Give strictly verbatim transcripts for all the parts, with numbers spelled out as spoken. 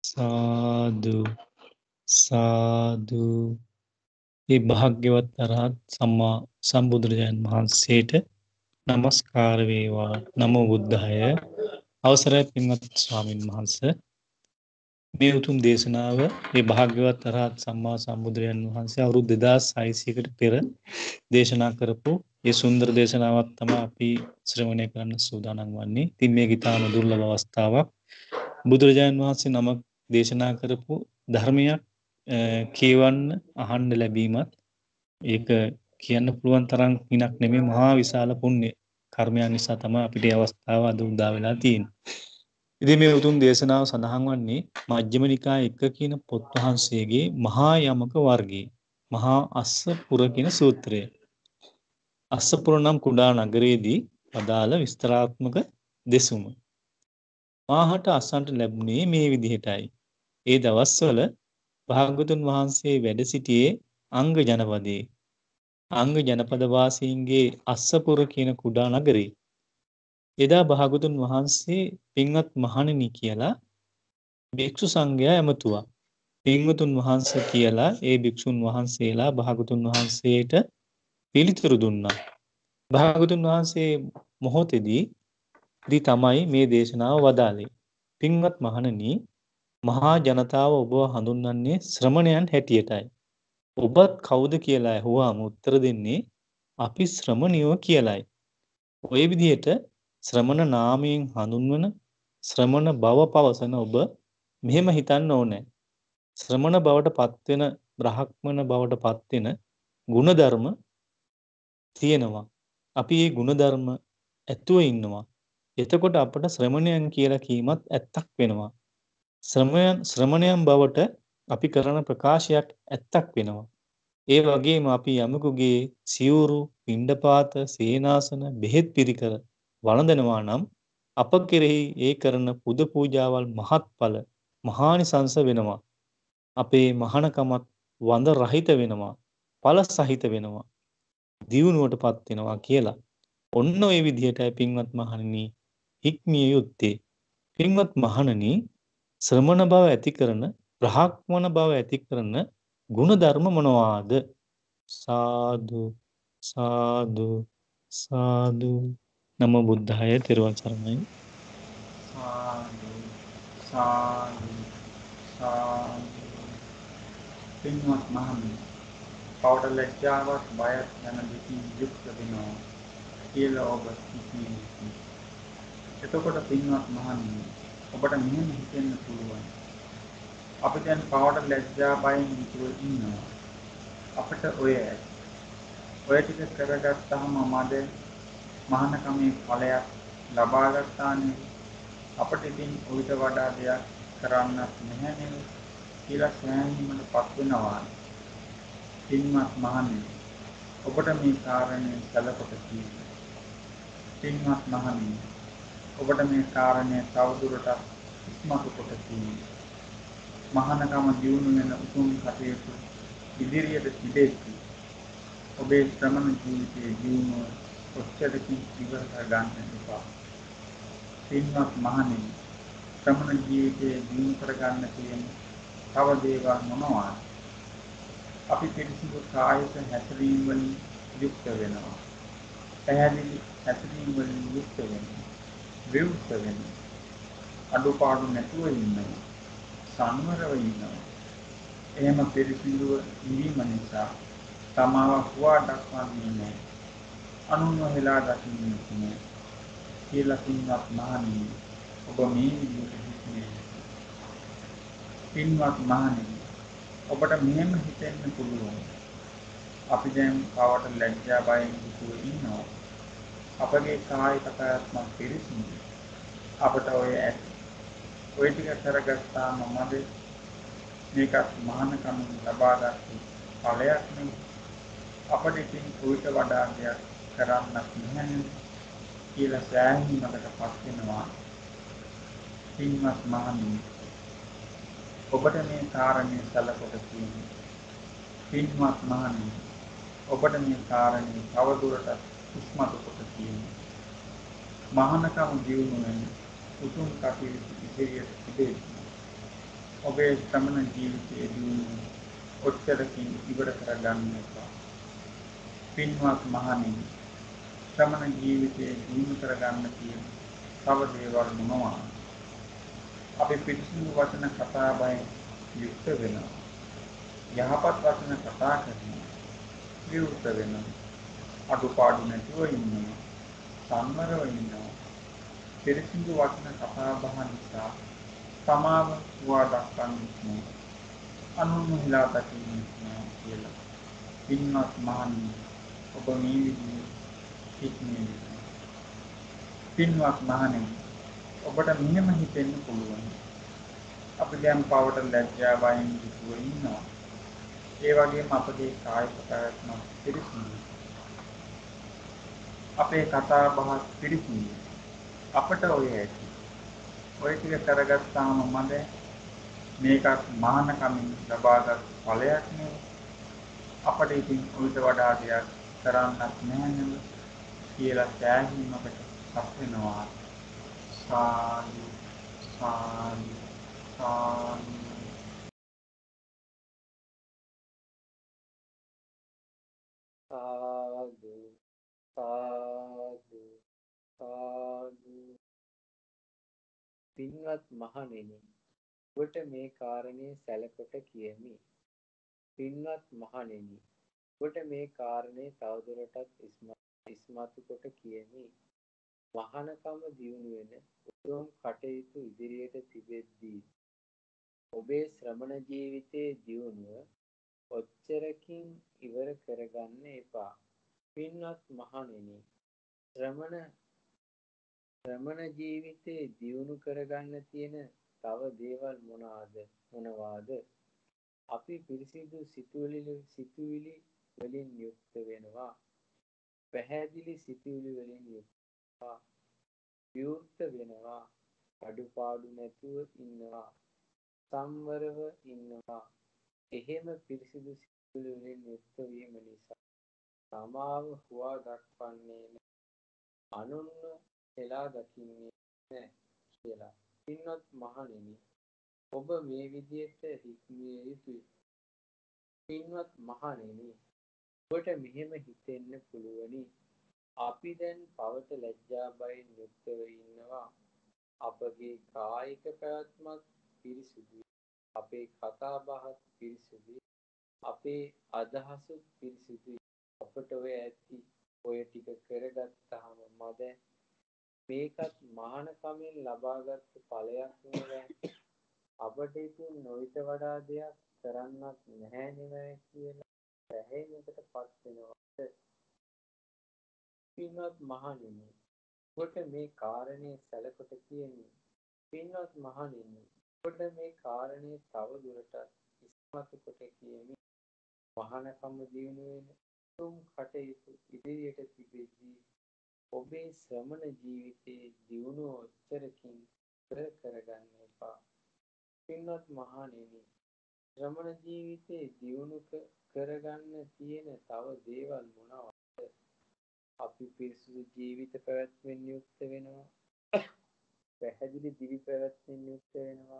සාදු සාදු. ඒ භාග්‍යවත් අරහත් සම්මා සම්බුදුරජාණන් වහන්සේට නමස්කාර වේවා. නමෝ බුද්ධාය. අවසරයි පින්වත් ස්වාමින් වහන්සේ. මේ උතුම් දේශනාව මේ භාග්‍යවත් අරහත් සම්මා සම්බුදුරජාණන් වහන්සේ අවුරුදු දෙදාස් හයසීයකට පෙර දේශනා කරපු ඒ සුන්දර දේශනාවක් තමයි අපි ශ්‍රවණය කරන්න සූදානම් වන්නේ. ඉතින් මේක ඉතාම දුර්ලභ අවස්ථාවක්. බුදුරජාණන් වහන්සේ නමක් දේශනා කරපු ධර්මයක් කියවන්න අහන්න ලැබීමත් ඒක කියන්න පුළුවන් තරම් පිනක් නෙමෙයි, මහා විශාල පුණ්‍ය කර්මයන් නිසා තමයි අපිට මේ අවස්ථාව අද උදා වෙලා තියෙන්නේ. ඉතින් මේ උතුම් දේශනාව සඳහන් වන්නේ මජ්ක්‍ධිම නිකාය එක කියන පොත් වහන්සේගේ මහා යමක වර්ගයේ මහා අස්සපුර කියන සූත්‍රය. අස්සපුර නම් කුඩා නගරයේදී අදාළ විස්තරාත්මක දෙසුම. මාහට අසන්නට ලැබුණේ මේ විදිහටයි. ඒ දවස්වල භාග්‍යවතුන් වහන්සේ වැඩ සිටියේ අංග ජනපදයේ. අංග ජනපද වාසීන්ගේ අස්සපුර කියන කුඩා නගරේ. එදා භාග්‍යවතුන් වහන්සේ පින්වත් මහණෙනි කියලා භික්ෂු සංඝයා ඇමතුවා. පින්වතුන් වහන්සේ කියලා ඒ භික්ෂුන් වහන්සේලා භාග්‍යවතුන් වහන්සේට පිළිතුරු දුන්නා. භාග්‍යවතුන් වහන්සේ මොහොතේදී දී තමයි මේ දේශනාව වදාළේ. පින්වත් මහණෙනි, මහා ජනතාව ඔබව හඳුන්වන්නේ ශ්‍රමණයන් හැටියටයි. ඔබත් කවුද කියලා ඇහුවාම උත්තර දෙන්නේ අපි ශ්‍රමණයෝ කියලයි. ඔය විදිහට ශ්‍රමණ නාමයෙන් හඳුන්වන ශ්‍රමණ බව පවසන ඔබ මෙහෙම හිතන්න ඕනේ. ශ්‍රමණ බවට පත්වෙන බ්‍රහ්මණ බවට පත්වෙන ගුණධර්ම තියෙනවා. අපි මේ ගුණධර්ම ඇතුව ඉන්නවා. එතකොට අපට ශ්‍රමණයන් කියලා කීමත් ඇත්තක් වෙනවා. ශ්‍රමයන් ශ්‍රමණයන් බවට අපි කරන ප්‍රකාශයක් ඇත්තක් වෙනවා. ඒ වගේම අපි යමකුගේ සිවුරු, පිණ්ඩපාත, සේනාසන, බෙහෙත් පිරිකර වළඳනවා නම් අප කෙරෙහි ඒ කරන පුද පූජාවල් මහත්ඵල මහානිසංස වෙනවා. අපේ මහානකමත් වඳ රහිත වෙනවා. ඵල සහිත වෙනවා. දියුණුවටපත් වෙනවා කියලා. ඔන්න ඔය විදිහටයි පින්වත් මහණෙනි හික්මිය යුත්තේ. පින්වත් මහණෙනි, ශ්‍රමණ බව ඇති කරන, බ්‍රහ්මණ බව ඇති කරන ගුණධර්ම මොනවාද? සාදු සාදු සාදු. නමෝ බුද්ධාය. තෙරුවන් සරණයි. සාදු සාදු සාදු. පින්වත් මහණනි, කවුට ලැජ්ජාවක් බයක් යන දෙකින් යුක්ත වෙනවා කියලා ඔබ හිතන්නේ. එතකොට පින්වත් මහණනි, ඔබට මෙහෙම හිතෙන්න පුළුවන්. අපි දැන් කවුට ලැජ්ජා බයෙන් යුතුව ඉන්නවා. අපිට ඔය ඔය ටික කරගත්තාම මද මහානකමේ ඵලයක් ලබා ගන්නානේ. අපිට ඉතින් උවිත වඩා දෙයක් කරන්නත් නැහැ නේද කියලා සෑහීමකටපත් වෙනවා. පින්වත් මහණනි, ඔබට මේ කාරණේ සැලකොට කියන්න. පින්වත් මහණනි, ඔබට මේ කාරණේ තවදුරටත් ඉස්මතු කොට කියන්න. මහානකම දියුණු වෙන උතුම් කටයුතු ඉදිරියට තිබෙද්දී ඔබේ ශ්‍රමණ ජීවිතයේ දියුණුව ඔච්චරකින් ඉවර කර ගන්න එපා. පින්වත් මහණෙනි, ශ්‍රමණ ජීවිතයේ දියුණු කර ගන්න තියෙන තව දේවල් මොනවාද? අපි පිළිසිදු කායික හැසිරීම වලින් යුක්ත වෙනවා. පැහැදිලි හැසිරීම වලින් යුක්ත වෙනවා. විවෘත වෙනවා. අඩුපාඩු නැතුව ඉන්නවා. සංවරව ඉන්නවා. එහෙම පිළිසිදුව ඉඳීම නිසා තමාව හුවා දක්වන්නේ නැහැ. අනුන්ව හෙලා දකින්නේ නැහැ. කියලා පින්වත් මහණෙනි, ඔබ මේ විදිහට හිතන්නේ. පින්වත් මහණෙනි, ඔබට මෙහෙම හිතෙන්න පුළුවන්. අපි දැන් කවට ලැජ්ජා බයෙන් යුතුව ඉන්නවා. අපගේ කායික පැවැත්ම පිරිසිදු. අපට ඔය ඇති. ඔය ටික කරගත්තාම මද මේකත් මහානකම ලබාගත්තු ඵලයක් නෙවෙයි. අපිට ඉතින් උවිත වඩා දෙයක් කරන්නත් නැහැ කියලා සෑහීමකටපත් වෙනවා. පින්වත් මහණනි, ඔබට මේ කාරණේ සැලකොට තියෙනවා. පින්වත් මහණනි, ඔබට මේ කාරණේ තවදුරටත් ඉස්මතු කොට තියෙනවා. මහානකම දියුණු වෙන උතුම් කටයුතු ඉදිරියට තිබෙන්නේ. ඔබේ ශ්‍රමණ ජීවිතයේ දියුණුව ඔච්චරකින් ඉවර කරගන්න එපා. පින්වත් මහණෙනි, ශ්‍රමණ ජීවිතයේ දියුණු කරගන්න තියෙන තව දේවල් මොනවාද? අපි පිරිසිදු වචන කතා බයෙන් යුක්ත වෙනවා. යහපත් වචන කතා කරනවා. විවෘත වෙනවා. අඩුපාඩු නැතුව ඉන්නවා. සම්මරව ඉන්නවා. පිරිසිදු වචන කතා බහ නිසා සමාව හුවා දක්වන්නේ අනුන්හිලා දකින්නේ කියලා. පින්වත් මහණනි, ඔබ මේ විදිහේ හික්මී පින්වත් මහණෙනි, ඔබට මෙහෙම හිතෙන්න පුළුවන්. අපි දැන් පවට ලැජ්ජා බයෙන් යුතුව ඉන්නවා. ඒ වගේම අපේ කායික පැවැත්ම පිරිසිදුයි. අපේ කතා බහ පිරිසිදුයි. අපට ඔය ඇති. ඔය ටික කරගත්තාම මම මේකත් මහානකමින් ලබාගත් ඵලයක් නෙවෙයි. අපිට ඉතින් උවිත වඩා දෙයක් කරන්නත් නැහැ නේද කියලා සෑහීමකට පත් වෙනවා. සාදු සාදු සාදු. සාදු සාදු සාදු. පින්වත් මහණෙනි, ඔබට මේ කාරණේ සැලකොට කියමි. පින්වත් මහණෙනි, ඔබට මේ කාරණේ තවදුරටත් ඉස්මතු කොට කියමි. මහානකම දියුණු වෙන උතුම් කටයුතු ඉදිරියට තිබෙද්දී ඔබේ ශ්‍රමණ ජීවිතයේ දියුණුව ඔච්චරකින් ඉවර කරගන්න එපා. පින්වත් මහණෙනි, ශ්‍රමණ ශ්‍රමණ ජීවිතේ දියුණු කරගන්න තියෙන තව දේවල් මොනවාද මොනවාද? අපි පිරිසිදු සිතුවිලි සිතුවිලි වලින් යුක්ත වෙනවා. පැහැදිලි සිතුවිලි වලින් යුක්තවා. විවෘත වෙනවා. අඩුපාඩු නැතුව ඉන්නවා. සම්වරව ඉන්නවා. එහෙම පිරිසිදු සිතුවිලි වලින් යුක්ත වීම නිසා සමාව හුවා දක්වන්නේ අනුන්ව එලා දකින්නේ නැහැ කියලා. පින්වත් මහණෙනි, ඔබ මේ විදිහට හික්මිය යුතුයි. පින්වත් මහණෙනි, ඔබට මෙහෙම හිතෙන්න පුළුවනි. අපි දැන් පවට ලැජ්ජා බයෙන් යුක්තව ඉන්නවා. අපගේ කායික පැවැත්මත් පිරිසුදුයි. අපේ කතා බහත් පිරිසුදුයි. අපේ අදහසුත් පිරිසුදුයි. අපට ඔය ඇති ඔය ටික කරගත්තාම මද මේකත් මහානකමින් ලබාගත් ඵලයක් නෙවෙයි. අපට ඉතින් නොවිත වඩා දෙයක් කරන්නත් නැහැ නෙවෙයි කියලා පැහැදිලිවකට පත් වෙනවා. පින්වත් මහණෙනි, ඔබට මේ කාරණේ සැලකොට කියමි. පින්වත් මහණෙනි, ඔබට මේ කාරණේ තව දුරටත් ඉස්මතු කොට කියමි. මහානකම දිනු වෙන තුම් කටයුතු ඉදිරියට තිබෙද්දී ඔබේ ශ්‍රමණ ජීවිතයේ දියුණුව ඔච්චරකින් කර කරගන්න එපා. පින්වත් මහණෙනි, ශ්‍රමණ ජීවිතයේ දියුණු කරගන්න තියෙන තව දේවල් මොනවාද? අපි පිරිසුදු ජීවිත පැවැත්මෙන් යුක්ත වෙනවා. පැහැදිලි දිවි පැවැත්මෙන් යුක්ත වෙනවා.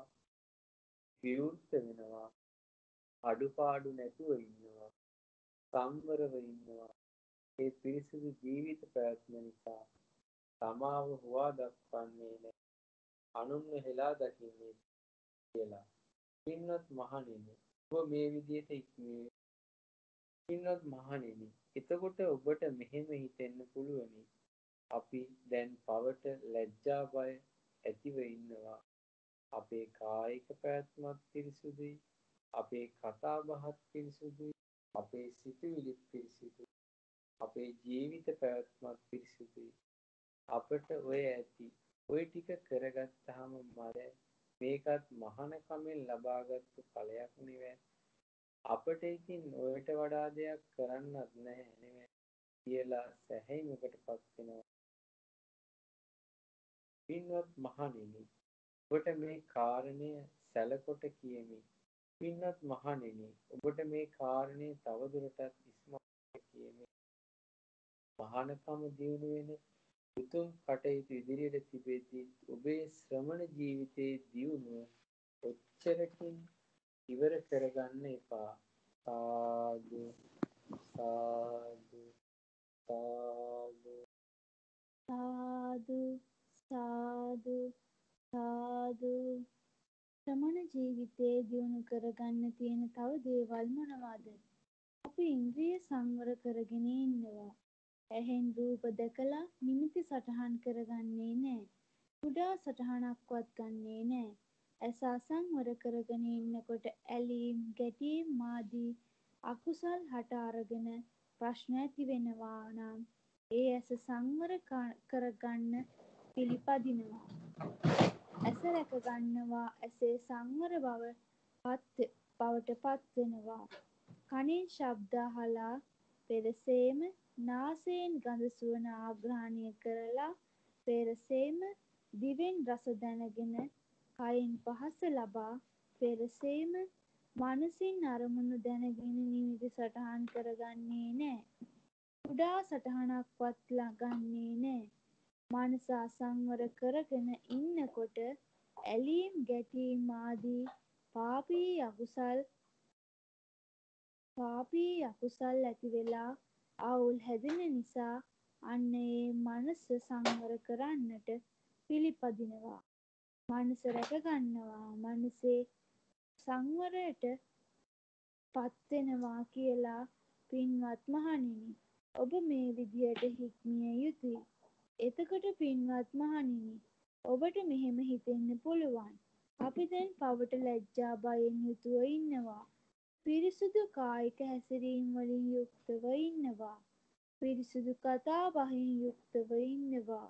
විවෘත වෙනවා. අඩුපාඩු නැතුව ඉන්නවා. සම්වරව ඉන්නවා. ඒ පිරිසිදු ජීවිත පැවැත්ම නිසා සමාව හුවා දක්වන්නේ නැහැ. අනුන්ව හෙලා දකින්නේ කියලා. පින්වත් මහණෙනි, ඔබ මේ විදිහට ඉක්මී. පින්වත් මහණෙනි, එතකොට ඔබට මෙහෙම හිතෙන්න පුළුවනි. අපි දැන් පවට ලැජ්ජා බය ඇතිව ඉන්නවා. අපේ කායික පැවැත්මත් පිරිසුදුයි. අපේ කතා බහත් පිරිසුදුයි. අපේ සිතුවිලිත් පිරිසුදුයි. අපේ ජීවිත පැවැත්මත් පිරිසුදුයි. අපට ඔය ඇති ඔය ටික කරගත්තාම මර මේකත් මහානකමෙන් ලබාගත් ඵලයක් නෙවෙයි. අපට ඉතින් ඔයට වඩා දෙයක් කරන්නත් නැහැ නෙවෙයි කියලා සැහැීමකටපත් වෙනවා. පින්වත් මහණෙනි, ඔබට මේ කාරණය සැලකොට කියමි. පින්වත් මහණෙනි, ඔබට මේ කාරණේ තවදුරටත් ඉස්මතු කියමි. මහානකම දියුණු වෙන උතුම් කටයුතු ඉදිරියට තිබෙද්දී ඔබේ ශ්‍රමණ ජීවිතයේ දියුණුව ඔච්චරකින් ඉවර කරගන්න එපා. සාදු සාදු සාදු සාදු සාදු සාදු. ශ්‍රමණ ජීවිතයේ දියුණු කරගන්න තියෙන තව දේවල් මොනවාද? අපි ඉන්ද්‍රිය සංවර කරගෙන ඉන්නවා. ඇහෙන් රූප දැකලා නිමිති සටහන් කරගන්නේ නෑ. කුඩා සටහනක්වත් ගන්නේ නෑ. ඇස අසංවර කරගෙන ඉන්නකොට ඇලීම්, ගැටීම් ආදී අකුසල් හට අරගෙන ප්‍රශ්න ඇති වෙනවා නම් ඒ ඇස සංවර කරගන්න පිළිපදිනවා. ඇස රැකගන්නවා. ඇසේ සංවර බව බවට පත්වෙනවා. කනින් ශබ්ද අහලා පෙරසේම නාසයෙන් ගඳ සුවඳ ආග්‍රහණය කරලා පෙරසේම දිවෙන් රස දැනගෙන කයින් පහස ලබා පෙරසේම මනසින් අරමුණු දැනගෙන නිමිති සටහන් කරගන්නේ නෑ. කුඩා සටහනක්වත් ගන්නේ නෑ. මනස අසංවර කරගෙන ඉන්නකොට ඇලීම් ගැටීම් ආදී පාපී අකුසල් පාපී අකුසල් ඇති වෙලා අවුල් හැදෙන නිසා අන්න ඒ මනස සංවර කරන්නට පිළිපදිනවා. මනස රැකගන්නවා. මනසේ සංවරයට පත්වෙනවා කියලා. පින්වත් මහණෙනි, ඔබ මේ විදියට හික්මිය යුතුයි. එතකොට පින්වත් මහණෙනි, ඔබට මෙහෙම හිතෙන්න පුළුවන්. අපි දැන් පවට ලැජ්ජා බයෙන් යුතුව ඉන්නවා. පිරිසුදු කායික හැසිරීම් වලින් යුක්තව ඉන්නවා. පිරිසුදු කතා බහින් යුක්තව ඉන්නවා.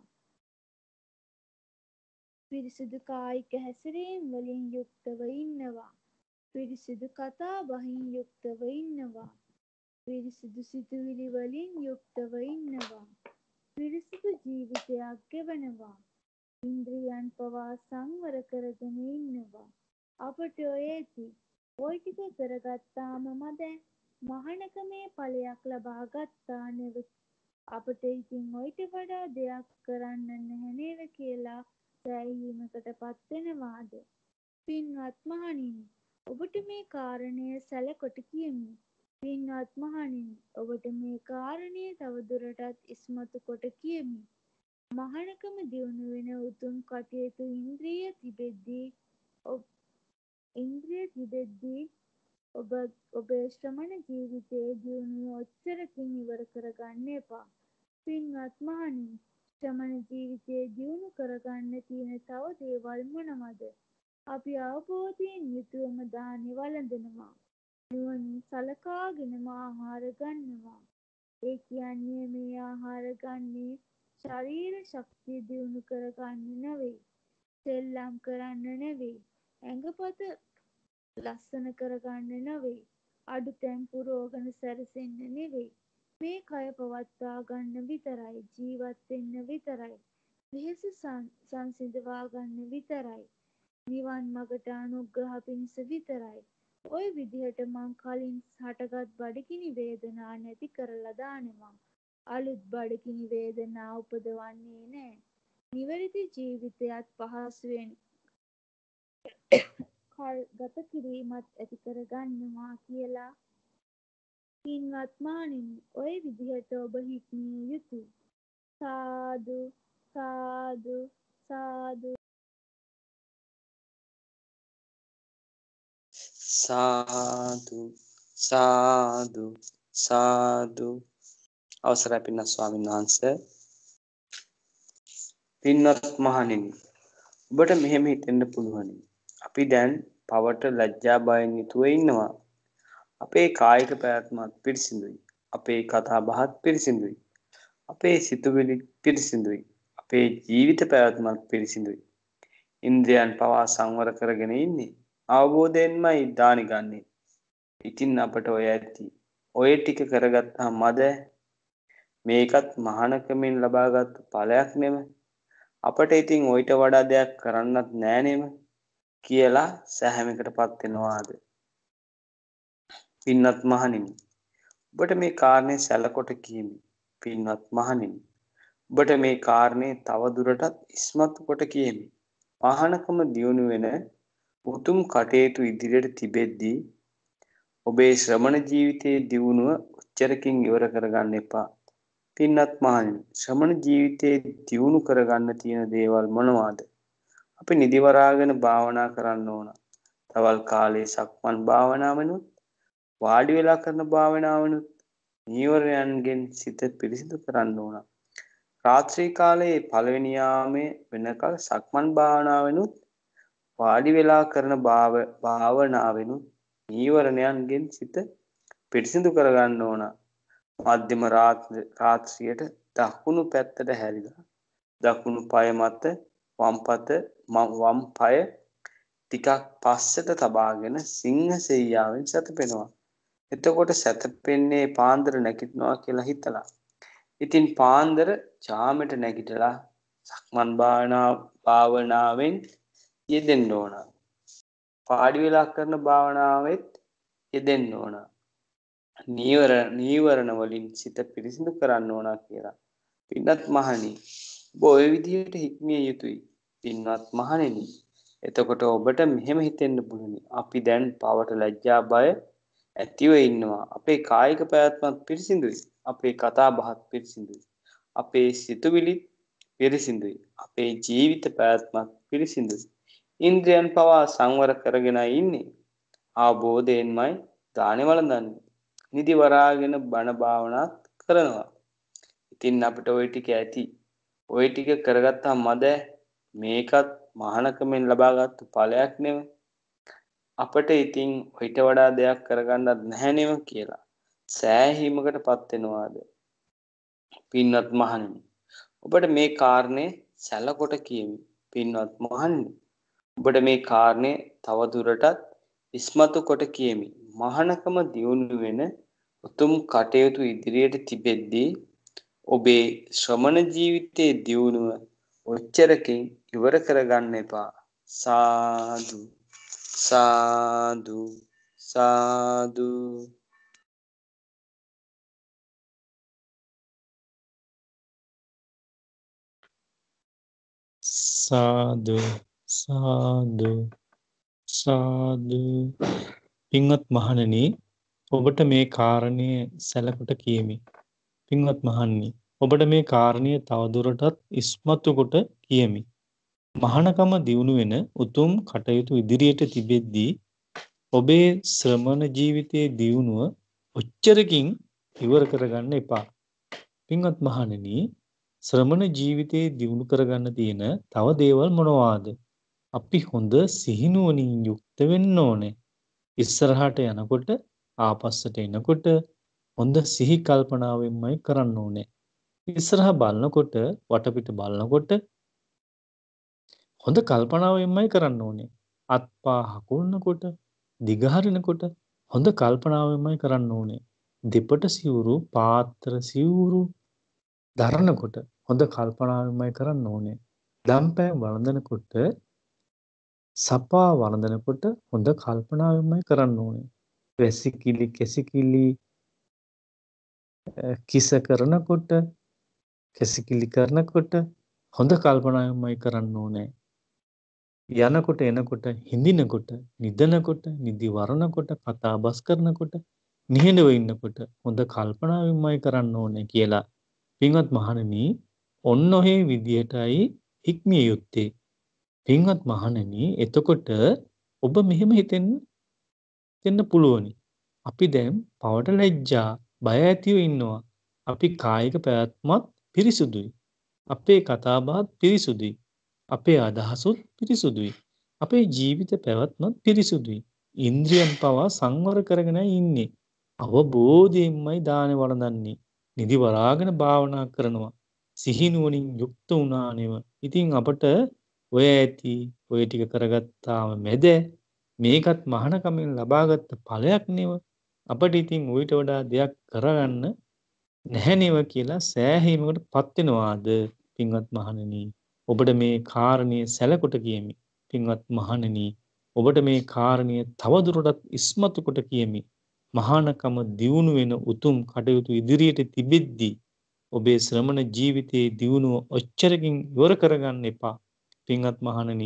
පිරිසුදු කායික හැසිරීම් වලින් යුක්තව ඉන්නවා. පිරිසුදු කතා බහින් යුක්තව ඉන්නවා. පිරිසුදු සිතුවිලි වලින් යුක්තව ඉන්නවා. පිරිසුදු ජීවිතයක් ගෙවනවා. ඉන්ද්‍රියයන් පවා සංවර කරගෙන ඉන්නවා. අපට ඔය ඇති. ඔය ටික කරගත්තාම මදැන් මහණකමේ ඵලයක් ලබා ගත්තා නෙව. අපට ඉතින් ඔයිට වඩා දෙයක් කරන්න නැහැ නේද කියලා සෑහීමකට පත්වෙනවාද? පින්වත් මහණෙනි, ඔබට මේ කාරණය සැලකොට කියමි. පින්වත් මහණෙනි, ඔබට මේ කාරණය තවදුරටත් ඉස්මතු කොට කියමි. මහණකම දියුණු වෙන උතුම් කටයුතු ඉන්ද්‍රිය තිබෙද්දී ඉන්ද්‍රිය තිබෙද්දී ඔබ ඔබේ ශ්‍රමණ ජීවිතයේ දියුණුව ඔච්චරකින් ඉවර කරගන්න එපා. පින්වත් මහණෙනි, ශ්‍රමණ ජීවිතයේ දියුණු කරගන්න තියෙන තව දේවල් මොනවද? අපි අවබෝධයෙන් යුතුවම දානෙ වළඳනවා. නුවණින් සලකාගෙනම ආහාර ගන්නවා. ඒ කියන්නේ මේ ආහාර ගන්නේ ශරීර ශක්තිය දියුණු කරගන්න නෙවෙයි. සෙල්ලම් කරන්න නෙවෙයි. ඇඟපත ලස්සන කරගන්න නෙවෙයි. අඩුතැන් පුරෝගන සැරසෙන්න නෙවෙයි. මේ කය පවත්වා ගන්න විතරයි. ජීවත් වෙන්න විතරයි. වෙහෙස සංසිඳවා ගන්න විතරයි. නිවන් මගට අනුග්‍රහ පිණිස විතරයි. ඔය විදිහට මං කලින් හටගත් බඩගිනි වේදනා නැති කරලා දානවා. අලුත් බඩගිනි වේදනා උපදවන්නේ නෑ. නිවැරදි ජීවිතයත් පහසුවෙන් ගත කිරීමත් ඇති කරගන්නවා කියලා. පින්වත් මහණෙනි, ඔය විදිහට ඔබ හික්මිය යුතුයි. සාදු සාදු සාදු. සාදු සාදු සාදු. අවසරයි පින්වත් ස්වාමීන් වහන්සේ. පින්වත් මහණෙනි, ඔබට මෙහෙම හිතෙන්න පුළුවන්. අපි දැන් පවට ලැජ්ජා බයෙන් යුතුව ඉන්නවා. අපේ කායික පැවැත්මත් පිරිසිදුයි. අපේ කතා බහත් පිරිසිදුයි. අපේ සිතුවිලි පිරිසිදුයි. අපේ ජීවිත පැවැත්මත් පිරිසිදුයි. ඉන්ද්‍රියන් පවා සංවර කරගෙන ඉන්නේ. අවබෝධයෙන්මයි දානි ගන්නේ. ඉතින් අපට ඔය ඇති. ඔය ටික කරගත්තාම මද මේකත් මහානකමින් ලබාගත් ඵලයක් නෙම. අපට ඉතින් ඔයිට වඩා දෙයක් කරන්නත් නෑ නෙම කියලා සැහැමකටපත් වෙනවාද? පින්වත් මහණෙනි, ඔබට මේ කාරණේ සැලකොට කියමි. පින්වත් මහණෙනි, ඔබට මේ කාරණේ තව දුරටත් ඉස්මතු කොට කියමි. මහානකම දියුණු වෙන උතුම් කටයුතු ඉදිරියට තිබෙද්දී ඔබේ ශ්‍රමණ ජීවිතයේ දියුණුව උච්චරකින් ඉවර කරගන්න එපා. පින්වත් මහණෙනි, ශ්‍රමණ ජීවිතයේ දියුණු කරගන්න තියෙන දේවල් මොනවාද? අපි නිදි වරාගෙන භාවනා කරන්න ඕන. තවල් කාලේ සක්මන් භාවනාවනුත්, වාඩි වෙලා කරන භාවනාවනුත් නීවරණයන්ගෙන් සිත පිරිසිදු කරන්න ඕන. රාත්‍රී කාලයේ පළවෙනි යාමයේ වෙනකල් සක්මන් භාවනාවෙනුත් වාඩි වෙලා කරන භාවනාවෙනුත් නීවරණයන්ගෙන් සිත පිරිසිදු කරගන්න ඕන. මධ්‍යම රාත්‍රියට දකුණු පැත්තට හැරිලා දකුණු පාය මත වම් පත වම් පාය ටිකක් පස්සට තබාගෙන සිංහ සෙයියාවෙන් සැතපෙනවා. එතකොට සැතපෙන්නේ පාන්දර නැගිටිනවා කියලා හිතලා. ඉතින් පාන්දර ජාමෙට නැගිටලා සක්මන් භාවනාවෙන් යෙදෙන්න ඕන. පාඩි වෙලා කරන භාවනාවෙත් යෙදෙන්න ඕන. නීවර නීවරණ වලින් සිත පිරිසිදු කරන්න ඕන කියලා. පින්වත් මහණනි, ඔබ ওই විදිහට හික්මිය යුතුයි. පින්වත් මහණෙනි, එතකොට ඔබට මෙහෙම හිතෙන්න පුළුවනි. අපි දැන් පවට ලැජ්ජා බය ඇතිව ඉන්නවා. අපේ කායික පැවැත්මත් පිරිසිදුයි. අපේ කතා බහත් පිරිසිදුයි. අපේ සිතුවිලි පිරිසිදුයි. අපේ ජීවිත පැවැත්මත් පිරිසිදුයි. ඉන්ද්‍රයන් පවා සංවර කරගෙන ඉන්නේ. ආબોධයෙන්මයි දානෙ වළඳන්නේ. නිදි වරාගෙන බණ භාවනාත් කරනවා. ඉතින් අපිට ওই ටික ඇති. ওই ටික කරගත්තාම මද මේකත් මහානකමෙන් ලබාගත්තු ඵලයක් නෙවෙයි. අපිට ඉතින් ඊට වඩා දෙයක් කරගන්නත් නැහැ නෙව කියලා සෑහීමකටපත් වෙනවාද? පින්වත් මහණෙනි, ඔබට මේ කාරණේ සැලකොට කියමි. පින්වත් මහණෙනි, ඔබට මේ කාරණේ තව දුරටත් ඉස්මතු කොට කියමි. මහානකම දියුණු වෙන උතුම් කටයුතු ඉදිරියට තිබෙද්දී ඔබේ ශ්‍රමණ ජීවිතයේ දියුණුව ඔච්චරකින් ඉවර කරගන්න එපා. සාදු සාදු සාදු. සාදු සාදු සාදු. පින්වත් මහණෙනි, ඔබට මේ කාරණය සැලකොට කියමි. පින්වත් මහණෙනි, ඔබට මේ කාරණය තවදුරටත් ඉස්මතු කොට කියමි. මහානකම දියුණු වෙන උතුම් කටයුතු ඉදිරියට තිබෙද්දී ඔබේ ශ්‍රමණ ජීවිතයේ දියුණුව ඔච්චරකින් ඉවර කරගන්න එපා. පින්වත් මහණෙනි, ශ්‍රමණ ජීවිතයේ දියුණු කරගන්න තියෙන තව දේවල් මොනවාද? අපි හොඳ සිහිනුවණින් යුක්ත වෙන්න ඕනේ. ඉස්සරහට යනකොට ආපස්සට එනකොට හොඳ සිහි කල්පනාවෙන්මයි කරන්න ඕනේ. ඉස්සරහ බලනකොට වටපිට බලනකොට හොඳ කල්පනාවෙන්මයි කරන්න ඕනේ. අත්පා හකුලනකොට දිගහරිනකොට හොඳ කල්පනාවෙන්මයි කරන්න ඕනේ. දෙපට සිවුරු පාත්‍ර සිවුරු දරනකොට හොඳ කල්පනාවෙන්මයි කරන්න ඕනේ. දම්පැන් වළඳනකොට සපා වළඳනකොට හොඳ කල්පනාවෙන්මයි කරන්න ඕනේ. වැසිකිලි කැසිකිලි කිස කරනකොට කැසිකිලි කරනකොට හොඳ කල්පනාවෙන්මයි කරන්න ඕනේ. යනකොට එනකොට හිඳිනකොට නිදනකොට නිදි වරනකොට කතා බස් කරනකොට නිහඬව ඉන්නකොට හොඳ කල්පනාවෙන්මයි කරන්න ඕනේ කියලා. පින්වත් මහණෙනි, ඔන්න ඔහේ විදියටයි හික්මිය යුත්තේ. පින්වත් මහණෙනි, එතකොට ඔබ මෙහෙම හිතෙන්න දෙන්න පුළුවනි. අපි දැන් පවට ලැජ්ජා බය ඇතිව ඉන්නවා. අපි කායික පැවැත්මත් පිරිසුදුයි. අපේ කතා බහත් පිරිසුදුයි. අපේ අදහසුත් පිරිසුදුයි. අපේ ජීවිත පැවැත්මත් පිරිසුදුයි. ඉන්ද්‍රියන් පවා සංවර කරගෙන ඉන්නේ. අවබෝධයෙන්මයි දාන වළඳන්නේ. නිදි වරාගෙන භාවනා කරනවා. සිහිනුවණින් යුක්ත වුණා නෙව. ඉතින් අපට ඔය ඇති ඔය ටික කරගත්තාම මැද මේකත් මහානකමෙන් ලබාගත් ඵලයක් නෙව. අපිට ඉතින් ඌට වඩා දෙයක් කරගන්න නැහැ නෙව කියලා සෑහීමකට පත් වෙනවාද? පින්වත් මහණෙනි, ඔබට මේ කාරණේ සැලකොට කියමි. පින්වත් මහණෙනි, ඔබට මේ කාරණේ තවදුරටත් ඉස්මතු කොට කියමි. මහානකම දියුණු වෙන උතුම් කටයුතු ඉදිරියට තිබෙද්දී ඔබේ ශ්‍රමණ ජීවිතයේ දියුණුව ඔච්චරකින් ඉවර කරගන්න එපා. පින්වත් මහණෙනි,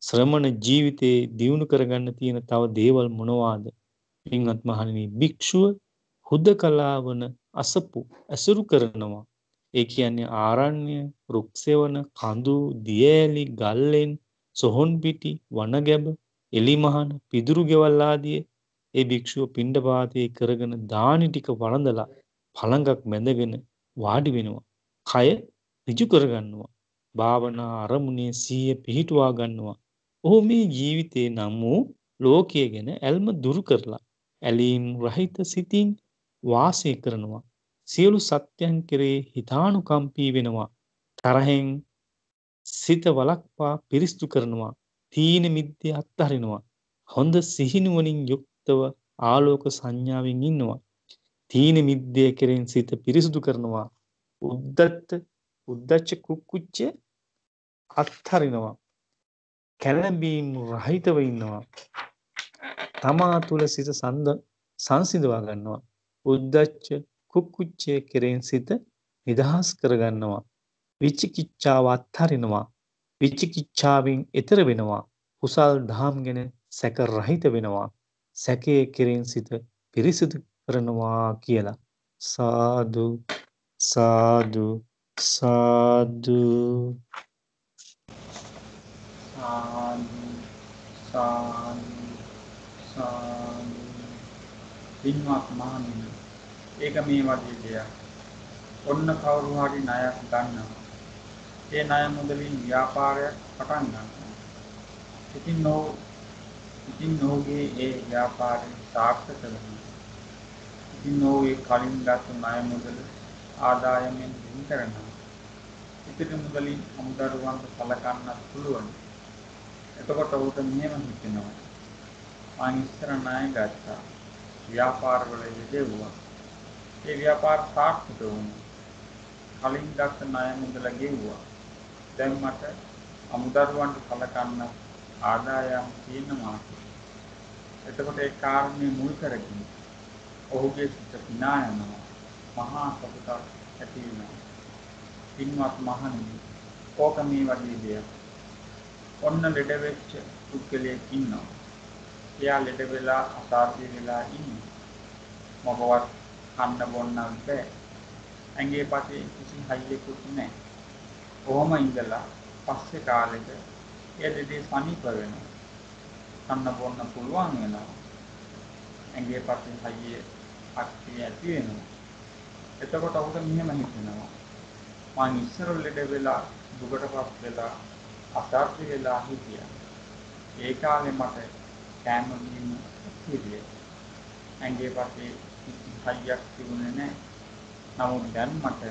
ශ්‍රමණ ජීවිතේ දියුණු කරගන්න තියෙන තව දේවල් මොනවාද? පින්වත් මහණෙනි, භික්ෂුව හුදකලාවන අසපු ඇසුරු කරනවා. ඒ කියන්නේ ආරණ්‍ය, රුක්සෙවන, කඳු, දියඇලි, ගල්ලෙන්, සොහොන් පිටි, වනගැබ, එලිමහන, පිදුරු ගෙවල් ආදී ඒ භික්ෂුව පිණ්ඩපාතේ කරගෙන දානි ටික වළඳලා පළඟක් බැඳගෙන වාඩි වෙනවා. කය ඍජු කරගන්නවා. භාවනා අරමුණේ සිහිය පිහිටුවා ගන්නවා. ඔහු මේ ජීවිතේ නම් වූ ලෝකයේ ගැන ඇල්ම දුරු කරලා ඇලීම් රහිත සිතින් වාසය කරනවා. සියලු සත්‍යයන් කෙරේ හිතානුකම්පී වෙනවා. තරහෙන් සිත වලක්වා පිරිසිදු කරනවා. තීන මිද්‍ය අත්හරිනවා. හොඳ සිහිනුවණින් යුක්තව ආලෝක සංඥාවෙන් ඉන්නවා. තීන මිද්‍ය කෙරෙන් සිත පිරිසිදු කරනවා. උද්දච්ච උද්දච්ච කුක්කුච්ච අත්හරිනවා. කැළඹීම් රහිතව ඉන්නවා. තමා තුළ සිත සඳ සංසිඳවා ගන්නවා. උද්දච්ච කුක්කුච්චය කෙරෙන් සිත නිදහස් කරගන්නවා. විචිකිච්ඡාව අත්හරිනවා. විචිකිච්ඡාවෙන් එතර වෙනවා. කුසල් දහම් ගැන සැක රහිත වෙනවා. සැකයේ කෙරෙන් සිත පිරිසිදු කරනවා කියලා. සාදු සාදු සාදු. සාදු සාදු සාදු. පින්වත් මහණෙනි, ඒක මේ වගේ දෙයක්. ඔන්න කවුරු හරි ණයක් ගන්නවා. ඒ ණය මුදලින් ව්‍යාපාරයක් පටන් ගන්නවා. ඉතින් නෝ ඉතින් නෝගේ ඒ ව්‍යාපාරය සාර්ථක වෙනවා. ඉතින් නෝ ඒ කලින් ගත්ත ණය මුදල ආදායමෙන් දින් කරනවා. ඉතින් මුදලින් අමුදරුවන්ට සලකන්නත් පුළුවන්. එතකොට උට මෙහෙම හිතෙනවා. මං ඉස්සර ණය ගත්තා. ව්‍යාපාරවල යෙදුවා. ඒ ව්‍යාපාර සාර්ථක වුණා. කලින් ගත්ත ණය මුදල ගෙවුවා. දැන් මට අමුදරුවන්ට සලකන්න ආදායම් තියෙනවා. එතකොට ඒ කාරණේ මුල් කරගෙන ඔහුගේ සිත පිනා යනවා. මහා සතුටක් ඇති වෙනවා. පින්වත් මහණෙනි, ඕක මේ වගේ දෙයක්. ඔන්න ලෙඩ වෙච්ච පුද්ගලයෙක් ඉන්නවා. එයා ලෙඩ වෙලා අසාධ්‍ය වෙලා ඉන්නේ. මොකවත් කන්න බොන්න බැහැ. ඇඟේ පතේ කිසි හයියකුත් නැහැ. කොහොම ඉඳලා පස්සේ කාලෙක ඒ දෙදේ සනීප වෙනවා. කන්න බොන්න පුළුවන් වෙනවා. ඇඟේ පතේ හයිය අක්තිය ඇති වෙනවා. එතකොට ඔහුට මෙහෙම හිතෙනවා. මං ඉස්සර ලෙඩ වෙලා දුකටපත් වෙලා අසාධ්‍ය වෙලා හිටියා. ඒ කාලේ මට කෑම බීම කිරිය. ඇඟේ පතේ කිසි හයියක් තිබුණේ නැහැ. නමුත් දැන් මට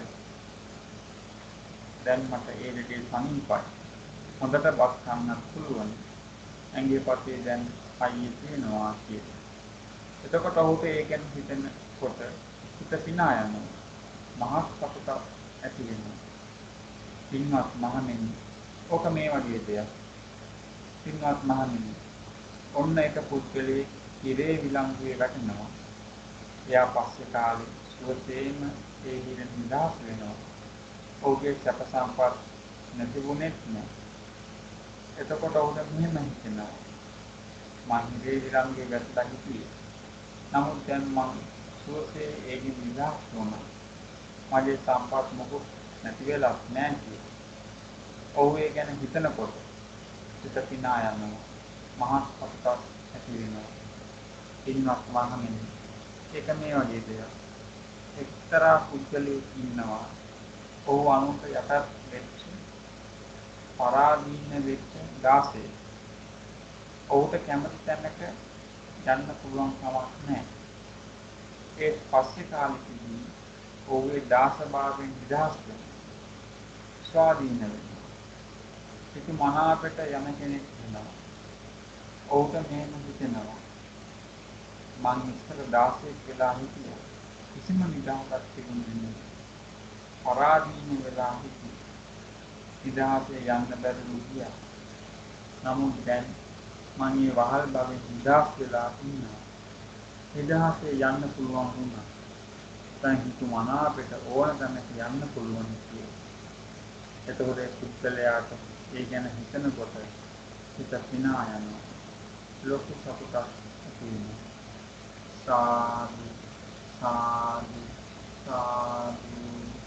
දැන් මට ඒ දෙකේ සමීපයි. හොඳට බත් කන්නත් පුළුවන්. ඇඟේ පතේ දැන් හයිය තියෙනවා කියලා. එතකොට ඔහුට ඒ ගැන හිතෙනකොට හිත පිනා යනවා. මහත් සතුටක් ඇති වෙනවා. පින්වත් මහණෙනි, ඕක මේ වගේ දෙයක්. පින්වත් මහණෙනි, ඔන්න එක පුද්ගලයෙක් ඉරේ විලංගුවේ වැටෙනවා. එයා පස්සේ කාලේ සුවසේම ඒ හිර නිදහස් වෙනවා. ඔහුගේ සැප සම්පත් නැතිුණෙත් නෑ. එතකොට ඔහුට මෙහෙම හිතෙනවා. මං ඉරේ විලංගුවේ වැටලා හිටියේ. නමුත් දැන් මං සුවසේ ඒකෙන් නිදහස් වුණා. මගේ සම්පත් මොකුත් නැති වෙලා නෑ කියලා. ඔහු ඒ ගැන හිතනකොට සිත පිනා යනවා. මහත් සතුටක් ඇති වෙනවා. පින්වත් මහණෙනි, ඒක මේ වගේ දෙයක්. එක්තරා පුද්ගලයෙක් ඉන්නවා. ඔහු අනුන්ට යටත් වෙච්ච පරාදීන වෙච්ච දාසයෙක්. ඔහුට කැමති තැනක යන්න පුළුවන් කමක් නැහැ. ඒ පස්සේ කාලෙකදී ඔහුගේ දාසභාවයෙන් නිදහස් වෙනවා. ස්වාධීන වෙනවා. ඉතින් මනාපට යන කෙනෙක් වෙනවා. ඔහුට මෙහෙම හිතෙනවා. මං ඉස්සර දාසයෙක් වෙලා හිටියා. කිසිම නිදහසක් තිබුණේ නැහැ. පරාදීන වෙලා හිටියා. නිදහසේ යන්න බැරුව ගියා. නමුත් දැන් මං මේ වහල් භවෙන් නිදහස් වෙලා ඉන්නවා. නිදහසේ යන්න පුළුවන් වුණා. දැන් හිතු මනාපට ඕන තැනක යන්න පුළුවන් කියලා. එතකොට ඒ පුද්ගලයාට ඒ ගැන හිතනකොට සිත පිනා යනවා. ලොකු සතුටක් ඇති වෙනවා. සාදු සාදු සාදු.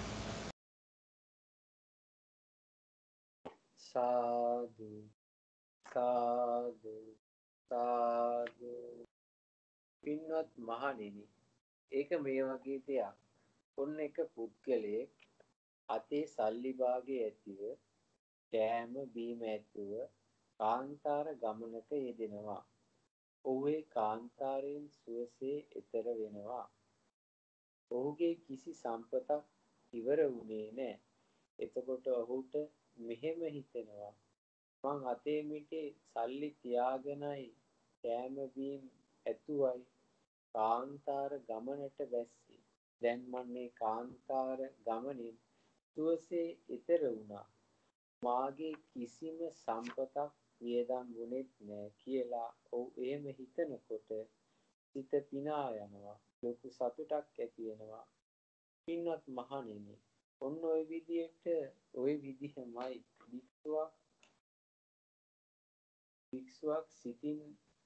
සාදු සාදු සාදු. පින්වත් මහණෙනි, ඒක මේ වගේ දෙයක්. ඔන්න එක පුද්ගලයෙක් අතේ සල්ලි භාගය ඇතිව කෑම බීම ඇතුව කාන්තාර ගමනක යෙදෙනවා. ඔහු ඒ කාන්තාරයෙන් සුවසේ එතර වෙනවා. ඔහුගේ කිසි සම්පතක් ඉවර වුණේ නෑ. එතකොට ඔහුට මෙහෙම හිතෙනවා, මං අතේ මිටේ සල්ලි තියාගෙනයි කෑම බීම ඇතුවයි කාන්තාර ගමනට බැස්සේ. දැන් මම මේ කාන්තාර ගමනින් සුවසේ එතර වුණා. මාගේ කිසිම සම්පතක් වියදම් වුණෙත් නෑ කියලා ඔහු එහෙම හිතනකොට සිත පිනා යනවා. ලොකු සතුටක් ඇති වෙනවා. පින්වත් මහණෙනි, ඔන්න ඔය විදියට ඔය විදිහමයි භික්ෂුවක් භික්ෂුවක් සිතින්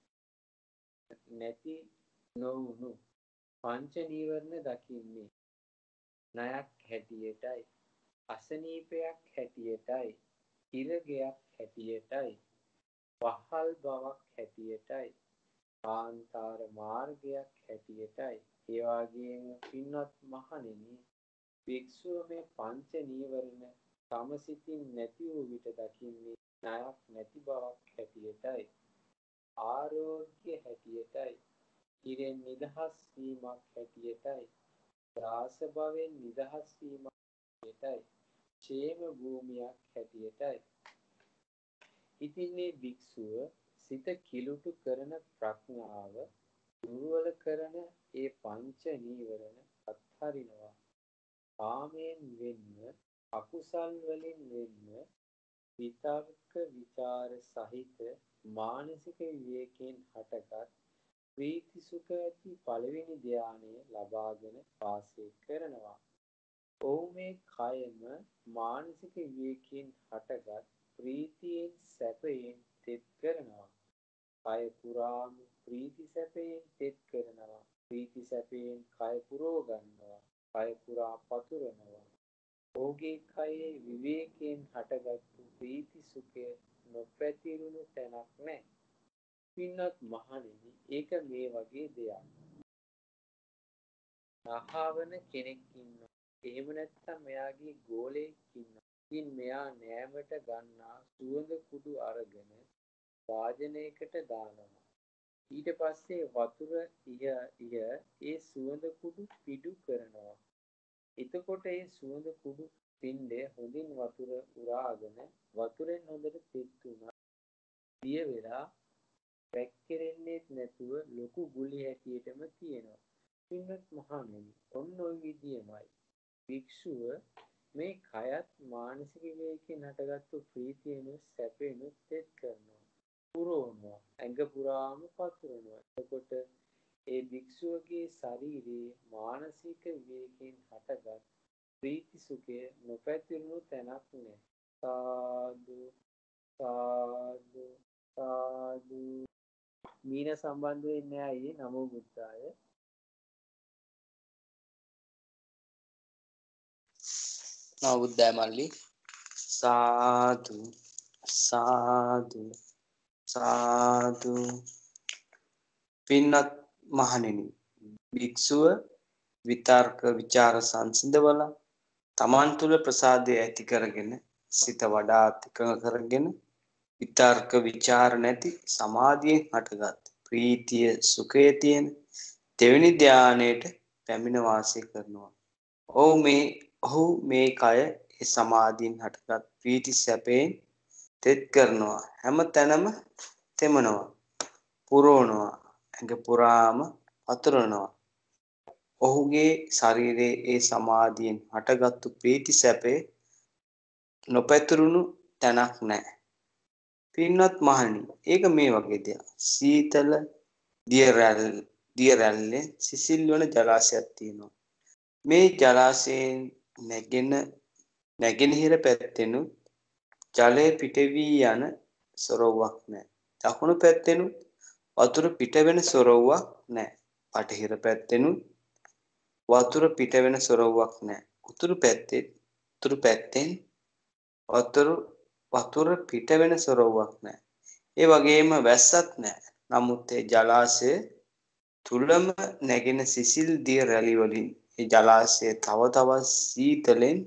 නැති නොවුණු පංච නීවරණ දකින්නේ. ණයක් හැටියටයි, අසනීපයක් හැටියටයි, හිරගයක් හැටියටයි, වහල් බවක් හැටියටයි, කාන්තාර මාර්ගයක් හැටියටයි. ඒ වගේම පින්වත් මහණෙනි, භික්ෂුව මේ පංච නීවරණ සමසිතින් නැති වූ විට දකින්නේ ණයක් නැති බවක් හැටියටයි, ආරෝග්‍ය හැටියටයි, ඉරෙන් නිදහස් වීමක් හැටියටයි, ත්‍රාස භවෙන් නිදහස් වීමක් හැටියටයි, ക്ഷേම භූමියක් හැටියටයි. ඉතින් මේ භික්ෂුව සිත කිලුටු කරන ප්‍රඥාව දුර්වල කරන ඒ පංච නීවරණ අත්හරිනවා. කාමයෙන් වෙන්ව, අකුසල් වලින් වෙන්ව, විතර්ක විචාර සහිත මානසික විවේකයෙන් හටගත් ප්‍රීති සුඛ ඇති පළවෙනි ධානය ලබාගෙන වාසය කරනවා. ඔහු මේ කයම මානසික විවේකයෙන් හටගත් ප්‍රීතියෙන් සැපයෙන් තෙත් කරනවා. කය පුරාම ප්‍රීති සැපයෙන් තෙත් කරනවා. ප්‍රීති සැපයෙන් කය පුරව ගන්නවා. කය පුරා පතුරනවා. ඔහුගේ කයේ විවේකයෙන් හටගත්තු ප්‍රීති සුඛය නොපැතිරුණු තැනක් නැහැ. පින්වත් මහණෙනි, ඒක මේ වගේ දෙයක්. අහවන කෙනෙක් ඉන්නවා. එහෙම නැත්නම් මෙයාගේ ගෝලයෙක් ඉන්නවා. ඉතින් මෙයා නෑමට ගන්නා සුවඳ කුඩු අරගෙන වාදනයකට දානවා. ඊට පස්සේ වතුර ඉහ ඉහ ඒ සුවඳ කුඩු පිඩු කරනවා. එතකොට ඒ සුවඳ කුඩු පින්ඩය හොඳින් වතුර උරාගෙන වතුරෙන් හොඳට තෙත් වුණා. දිය වෙලා පැක්කිරෙන්නේ නැතුව ලොකු ගුලි හැටියටම තියෙනවා. පින්වත් මහණෙනි, ඔන්න ඔය විදියමයි භික්ෂුව මේ කයත් මානසික විවේකයෙන් හටගත්තු ප්‍රීතියනුත් සැපෙනුත් තෙත් කරනවා. පුරවනවා. ඇඟ පුරාම පතුරනවා. එතකොට ඒ භික්ෂුවගේ ශරීරයේ මානසික විවේකයෙන් හටගත් ප්‍රීති සුඛය නොපැතිරුණු තැනක් නෑ. සාදු සාදු සාදු. මීන සම්බන්ධ වෙන්නේ ඇයි? නමෝ බුද්ධාය. නමෝ බුද්ධාය මල්ලි. සාදු සාදු සාදු. පින්වත් මහණෙනි, භික්ෂුව විතර්ක විචාර සංසිඳවල තමන් තුළ ප්‍රසාදය ඇති කරගෙන සිත වඩාත් එකඟ කරගෙන විතර්ක විචාර නැති සමාධියෙන් හටගත් ප්‍රීතිය සුඛය තියෙන දෙවෙනි ධානයට පැමිණ වාසය කරනවා. ඔහු මේ ඔහු මේ කය ඒ සමාධියෙන් හටගත් ප්‍රීති සැපයෙන් තෙත් කරනවා. හැම තැනම තෙමනවා, පුරවනවා, ඇඟ පුරාම පතුරනවා. ඔහුගේ ශරීරයේ ඒ සමාධියෙන් හටගත්තු ප්‍රීති සැපේ නොපැතුරුණු තැනක් නැහැ. පින්වත් මහණනි, ඒක මේ වගේ දෙයක්. සීතල දිය රැල්ල දිය රැල්ලේ සිසිල් වන ජලාශයක් තියෙනවා. මේ ජලාශයෙන් නැගෙන නැගෙනහිර පැත්තෙනු ජලය පිට වී යන සොරවුවක් නැහැ. දකුණු පැත්තෙනුත් වතුර පිට වෙන සොරවුවක් නැහැ. බටහිර පැත්තෙනුත් වතුර පිට වෙන සොරවුවක් නැහැ. උතුරු පැත්තේ උතුරු පැත්තෙන් වතුර වතුර පිට වෙන සොරවුවක් නැහැ. ඒ වගේම වැස්සක් නැහැ. නමුත් ඒ ජලාශය තුලම නැගෙන සිසිල් දිය රැලි වලින් ඒ ජලාශය තව තවත් සීතලෙන්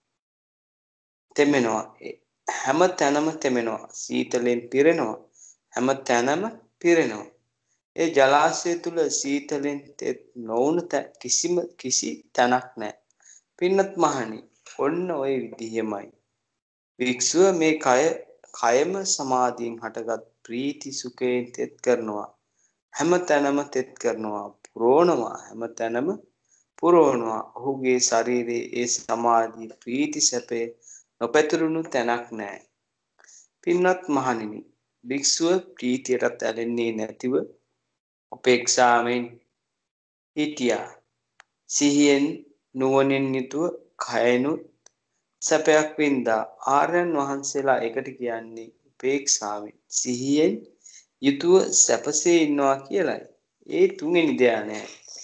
තෙමෙනවා. හැම තැනම තෙමෙනවා. සීතලෙන් පිරෙනවා. හැම තැනම පිරෙනවා. ඒ ජලාශය තුල සීතලෙන් තෙත් නොවුණු කිසිම කිසි තැනක් නැහැ. පින්නත් මහණනි, ඔන්න ඔය විදිහමයි වික්ෂුව මේ කය කයම සමාධියෙන් හටගත් ප්‍රීති සුඛයෙන් තෙත් කරනවා. හැම තැනම තෙත් කරනවා. පුරවනවා. හැම තැනම පුරවනවා. ඔහුගේ ශරීරයේ ඒ සමාධි ප්‍රීති සැපේ නොපැතුරුණු තැනක් නැහැ. පින්නත් මහණෙනි, භික්ෂුව ප්‍රීතියටත් ඇලෙන්නේ නැතිව උපේක්ෂාවෙන් හිටියා. සිහියෙන් නුවණින් යුතුව කයනුත් සැපයක් වින්දා. ආර්යයන් වහන්සේලා එකට කියන්නේ උපේක්ෂාවෙන් සිහියෙන් යුතුව සැපසේ ඉන්නවා කියලයි. ඒ තුන්වෙනි ධානයයි.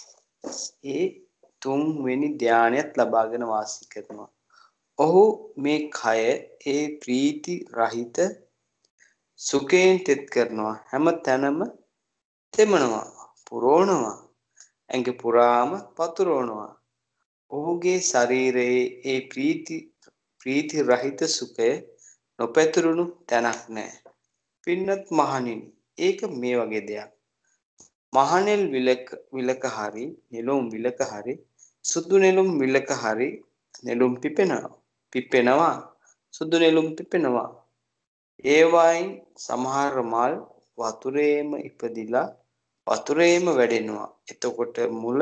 ඒ තුන්වෙනි ධානයත් ලබාගෙන වාසය කරනවා. ඔහු මේ කය ඒ ප්‍රීති රහිත සුඛයෙන් තෙත් කරනවා. හැම තැනම තෙමනවා, පුරවනවා, ඇඟ පුරාම පතුරවනවා. ඔහුගේ ශරීරයේ ඒ ප්‍රීති ප්‍රීති රහිත සුඛය නොපැතුරුණු තැනක් නැහැ. පින්නත් මහණෙනි, ඒක මේ වගේ දෙයක්. මහනෙල් විලක විලක හරි නෙළුම් විලක හරි සුදු නෙළුම් විලක හරි නෙළුම් පිපෙනවා. පිපෙනවා. සුදු නෙළුම් පිපෙනවා. ඒවායින් සමහර මල් වතුරේම ඉපදිලා වතුරේම වැඩෙනවා. එතකොට මුල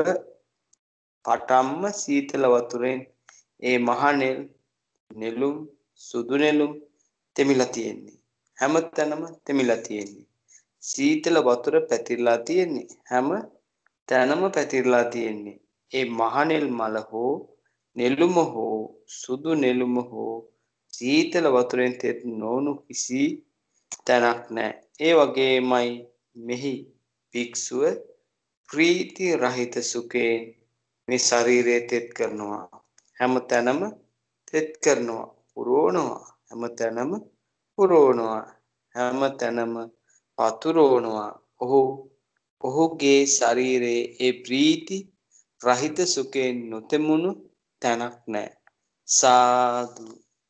පටන්ම සීතල වතුරෙන් ඒ මහනෙල් නෙළුම් සුදු නෙළුම් තෙමිලා තියෙන්නේ. හැමතැනම තෙමිලා තියෙන්නේ. සීතල වතුර පැතිරලා තියෙන්නේ. හැම තැනම පැතිරලා තියෙන්නේ. ඒ මහනෙල් මල හෝ නෙළුම හෝ සුදු නෙළුම හෝ සීතල වතුරෙන් තෙත් නොවුණු කිසි තැනක් නැහැ. ඒ වගේමයි මෙහි භික්ෂුව ප්‍රීති රහිත සුඛයෙන් මේ ශරීරය තෙත් කරනවා. හැම තැනම තෙත් කරනවා. පුරවනවා. හැම තැනම පුරවනවා. හැම තැනම පතුරවනවා. ඔහු ඔහුගේ ශරීරයේ ඒ ප්‍රීති රහිත සුඛයෙන් නොතෙමුණු තැනක් නැහැ. සාදු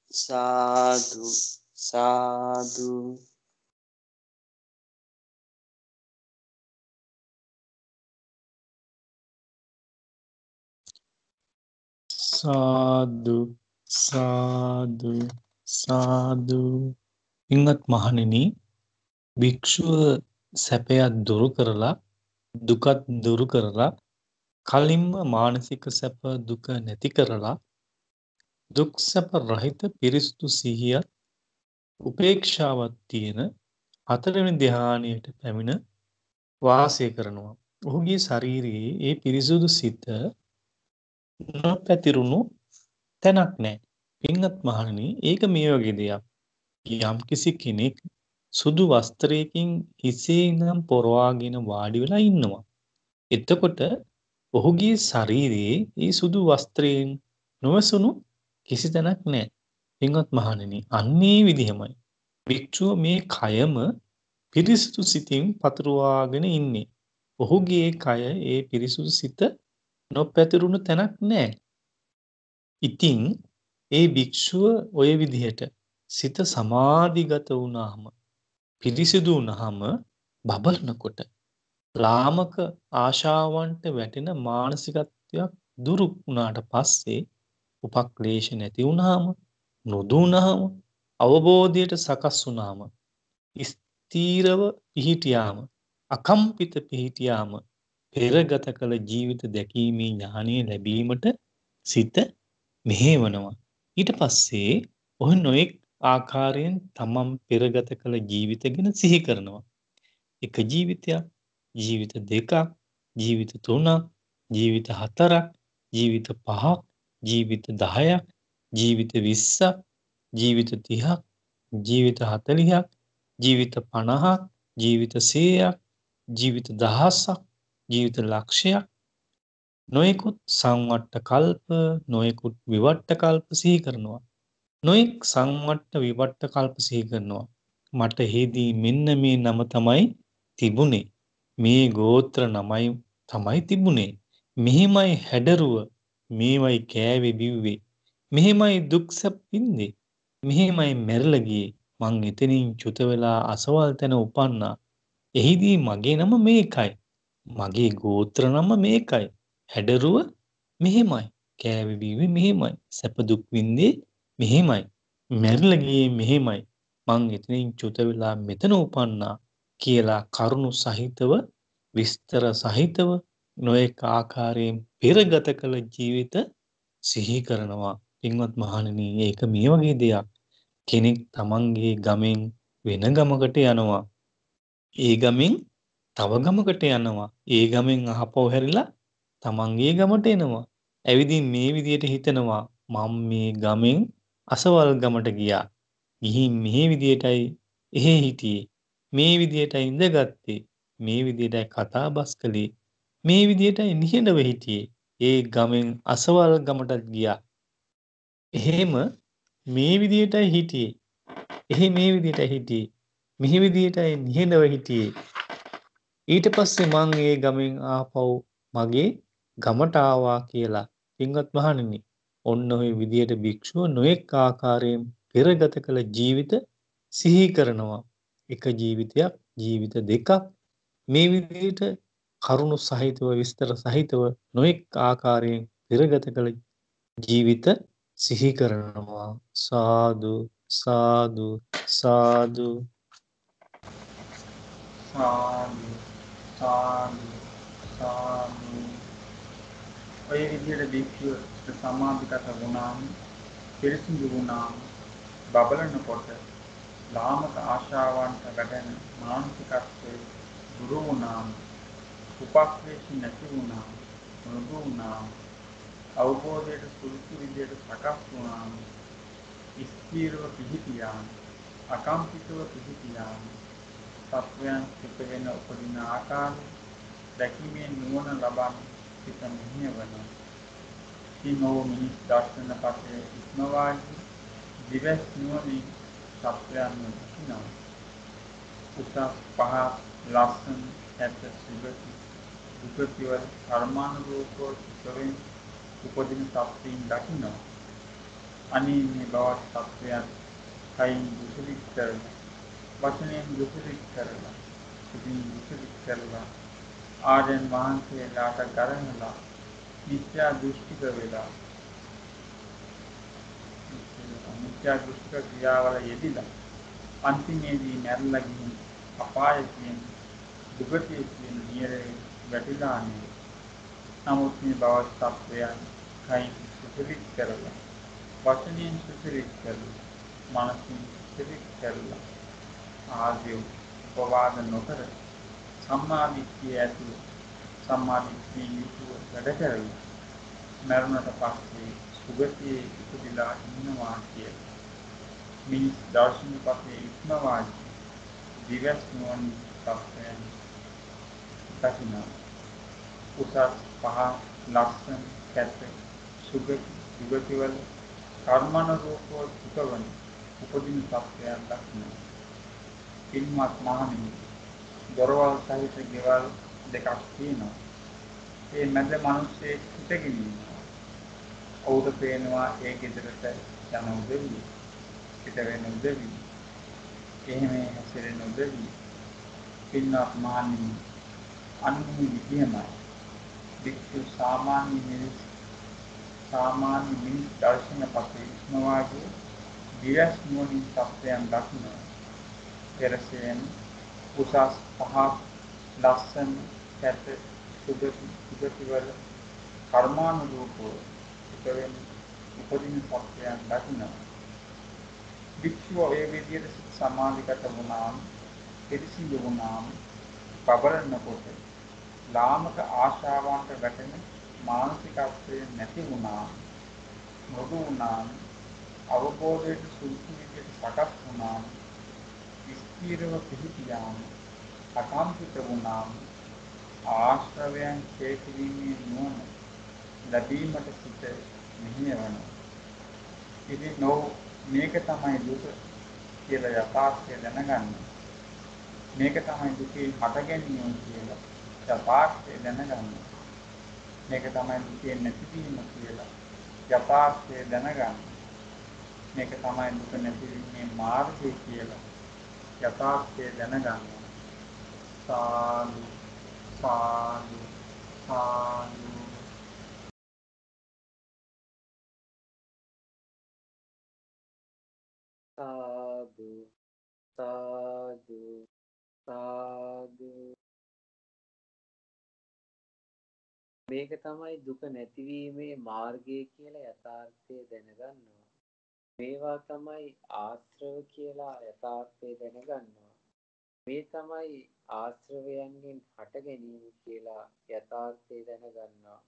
සාදු සාදු. සාදු සාදු සාදු. පින්වත් මහණෙනි, භික්ෂුව සැපයක් දුරු කරලා දුකත් දුරු කරලා කලින්ම මානසික සැප දුක නැති කරලා දුක් සැප රහිත පිරිසුදු සිහියත් උපේක්ෂාවක් තියෙන හතරවෙනි ධ්‍යානයට පැමිණ වාසය කරනවා. ඔහුගේ ශරීරයේ ඒ පිරිසුදු සිත නොපැතිරුණු තැනක් නැහැ. පින්වත් මහණෙනි, ඒක මේ වගේ දෙයක්. යම් කිසි කෙනෙක් සුදු වස්ත්‍රයකින් හිසේ ඉඳන් පොරවාගෙන වාඩි වෙලා ඉන්නවා. එතකොට ඔහුගේ ශරීරයේ ඒ සුදු වස්ත්‍රයෙන් නොවසුණු කිසි තැනක් නැහැ. පින්වත් මහණෙනි, අන්නේ විදිහමයි භික්ෂුව මේ කයම පිරිසුදු සිතින් පතුරවාගෙන ඉන්නේ. ඔහුගේ කය ඒ පිරිසුදු සිත නොපැතිරුණු තැනක් නැහැ. ඉතින් ඒ භික්ෂුව ඔය විදිහට සිත සමාධිගත වුණාම පිරිසිදු වුණාම බබලනකොට ලාමක ආශාවන්ට වැටෙන මානසිකත්වයක් දුරු වුණාට පස්සේ උපක්ලේශ නැති වුණාම නොදුනාම අවබෝධයට සකස් වුණාම ස්ථීරව පිහිටියාම අකම්පිත පිහිටියාම පෙරගත කළ ජීවිත දැකීමේ ඥානය ලැබීමට සිත මෙහෙවනවා. ඊට පස්සේ ඔහු නොඑක් ආකාරයෙන් තමන් පෙරගත කළ ජීවිත ගැන සිහි කරනවා. එක ජීවිතයක්, ජීවිත දෙකක්, ජීවිත තුනක්, ජීවිත හතරක්, ජීවිත පහක්, ජීවිත දහයක්, ජීවිත විස්සක්, ජීවිත තිහක්, ජීවිත හතළිහක්, ජීවිත පනහක්, ජීවිත සීයක්, ජීවිත දහසක්, ජීවිත ලක්ෂයක්, නොයෙකුත් සංවට්ට කල්ප, නොයෙකුත් විවට්ට කල්ප සිහි කරනවා. නොයෙක් සංවට්ට විවට්ට කල්ප සිහි කරනවා. මට එහිදී මෙන්න මේ නම තමයි තිබුණේ. මේ ගෝත්‍ර නමයි තමයි තිබුණේ. මෙහිමයි හැඩරුව, මේවයි කෑවේ බිව්වේ. මෙහෙමයි දුක් සැප වින්දේ. මෙහෙමයි මැරිලා ගියේ. මං එතනින් චුත වෙලා අසවල් තැන උපන්නා. එහිදී මගේ නම මේකයි. මගේ ගෝත්‍ර නම මේකයි. හැඩරුව මෙහෙමයි. කෑවේ බිව්වේ මෙහෙමයි. සැප දුක් වින්දේ මෙහෙමයි. මැරිලා ගියේ මෙහෙමයි. මං එතනින් චුත වෙලා මෙතන උපන්නා කියලා කරුණු සහිතව විස්තර සහිතව නොඑක ආකාරයෙන් පෙරගත කළ ජීවිත සිහි කරනවා. පින්වත් මහණෙනි, ඒක මේ වගේ දෙයක්. කෙනෙක් තමන්ගේ ගමෙන් වෙන ගමකට යනවා. ඒ ගමෙන් තව ගමකට යනවා. ඒ ගමෙන් අහපව හැරිලා තමන්ගේ ගමට එනවා. ඇවිදින් මේ විදියට හිතනවා මම මේ ගමෙන් අසවල් ගමට ගියා. ගිහින් මේ විදියටයි එහෙ හිටියේ. මේ විදියටයි ඉඳගත්තේ. මේ විදියටයි කතා බස් කළේ. මේ විදියටයි නිහඬව හිටියේ. ඒ ගමෙන් අසවල් ගමටත් ගියා. එහෙම මේ විදියටයි හිටියේ. එහෙ මේ විදියටයි හිටියේ. මෙහි විදියටයි නිහඬව හිටියේ. ඊට පස්සේ මං ඒ ගමෙන් ආපහු මගේ ගමට ආවා කියලා. පින්වත් මහණෙනි, ඔන්න ඔය විදියට භික්ෂුව නොඑක ආකාරයෙන් පෙරගත කළ ජීවිත සිහි කරනවා. එක ජීවිතයක්, ජීවිත දෙකක් මේ විදියට කරුණු සහිතව විස්තර සහිතව නොඑක ආකාරයෙන් පෙරගත කළ ජීවිත සිහි කරනවා. සාදු සාදු සාදු. සාදු සාදු සාදු. ඔය විදිහට භික්ෂුව සමාධිගත වුණාම, පිරිසිදු වුණාම, බබලනකොට ලාමක ආශාවන්ට ගැටෙන මානසිකත්වයේ දුරු වුණාම, උපක්ලේශ නැති වුණාම, මෘදු වුණාම, අවබෝධයට සුළුසු විදියට සකස් වුණාම, ස්ථීරව පිහිටියාම, අකම්පිතව පිහිටියාම, සත්වයන් සිත වෙන උපදින ආකාරය දැකීමේ නුවණ ලබන සිත මෙහෙයවන සිනෝ මිනිස් දර්ශන පතේ ඉක්මවාදී දිවස් නුවණින් සත්වයන් දකිනවා. උසස් පහ ලස්සන ඇත සුගති දුකතිවල කර්මානුරූපව සිතෙන් උපදින සත්‍යයෙන් දකිනවා. අනීමේ බවත් සත්වයන් කයින් දුසුලික් කරලා, වචනයෙන් දුසුලික් කරලා, සිතින් දුසුලික් කරලා, ආර්යයන් වහන්සේලාට ගරහලා මිත්‍යා දෘෂ්ටික වෙලා, මිත්‍යා දෘෂ්ටික ක්‍රියාවල යෙදිලා අන්තිමේදී මැරලා ගිහින් අපාය කියන දුගතිය කියන නියරේ වැටිලා නේ. නමුත් මේ බවත් සත්වයන් කයින් සුසුලික් කරලා, වචනයෙන් සුසුලික් කරලා, මනසින් සුසුලික් කරලා ආදී උපවාද නොකර සම්මාදිට්ඨිය ඇතුළු සම්මාදිට්ඨිය යුතුව වැඩ කරලා මරණයට පස්සේ සුගතියේ ඉපදිලා ඉන්නවා කිය. මිනිස් දර්ශන පස්සේ ඉක්මවා දිවස් නුවන් සත්‍යයන් දකිනවා. උසස් පහ ලක්ෂණ කැත සුගති සුගතිවල කර්මනුරූපව සුඛවන උපදින සත්‍යයන් දකිනවා. පින්වත් මහණෙනි, දොරවල් සහිත ගෙවල් දෙකක් තියෙනවා. ඒ මැද මිනිස්සේ හිටගෙන ඉන්නවා. ඔහුට පේනවා ඒ ගෙදරට යන උදවිය, පිට වෙන උදවිය, එහෙම හැසිරෙන උදවිය. පින්වත් මහණෙනි, අන්නේ විදියමයි වික්ෂු සාමාන්‍ය මිනිස් සාමාන්‍ය මිනිස් දර්ශන පතේ ඉස්මවාගේ දිවස් නුවණින් සත්‍යයන් දකිනවා. පෙරසෙන් උසස් පහක් ලස්සන කැත සුගති සුගතිවල කර්මානුරූපව ඉපදෙන උපදින සත්‍යයන් දකිනවා. වික්ෂුව ඒ විදියට සමාධිගත වුණාම, පිරිසිදු වුණාම, බබලනකොට ලාමක ආශාවන්ට වැටෙන මානසිකත්වය නැති වුණාම, මෘදු වුණාම, අවබෝධයට සුදුසු විදියට සකස් වුණාම, ස්ථීරව පිහිටියාම අකම්පිත වුණාම ආශ්‍රවයන් ඡේ කිරීමේ නුවණ ලැබීමට සිට මෙහෙයවනවා. ඉතින් නෝ මේක තමයි දුක කියලා යථාර්ථය දැනගන්න. මේක තමයි දුකේ හට ගැනීම කියලා යථාර්ථය දැනගන්න. මේක තමයි දුකේ නැතිවීම කියලා යථාර්ථය දැනගන්න. මේක තමයි දුක නැතිවීමේ මාර්ගය කියලා යථාර්ථය දැනගන්න. සාදු සාදු සාදු. සාදු සාදු සාදු. මේක තමයි දුක නැතිවීමේ මාර්ගය කියලා යථාර්ථය දැනගන්නවා. මේවා තමයි ආශ්‍රව කියලා යථාර්ථය දැනගන්නවා. මේ තමයි ආශ්‍රවයන්ගෙන් හට ගැනීම කියලා යථාර්ථය දැනගන්නවා.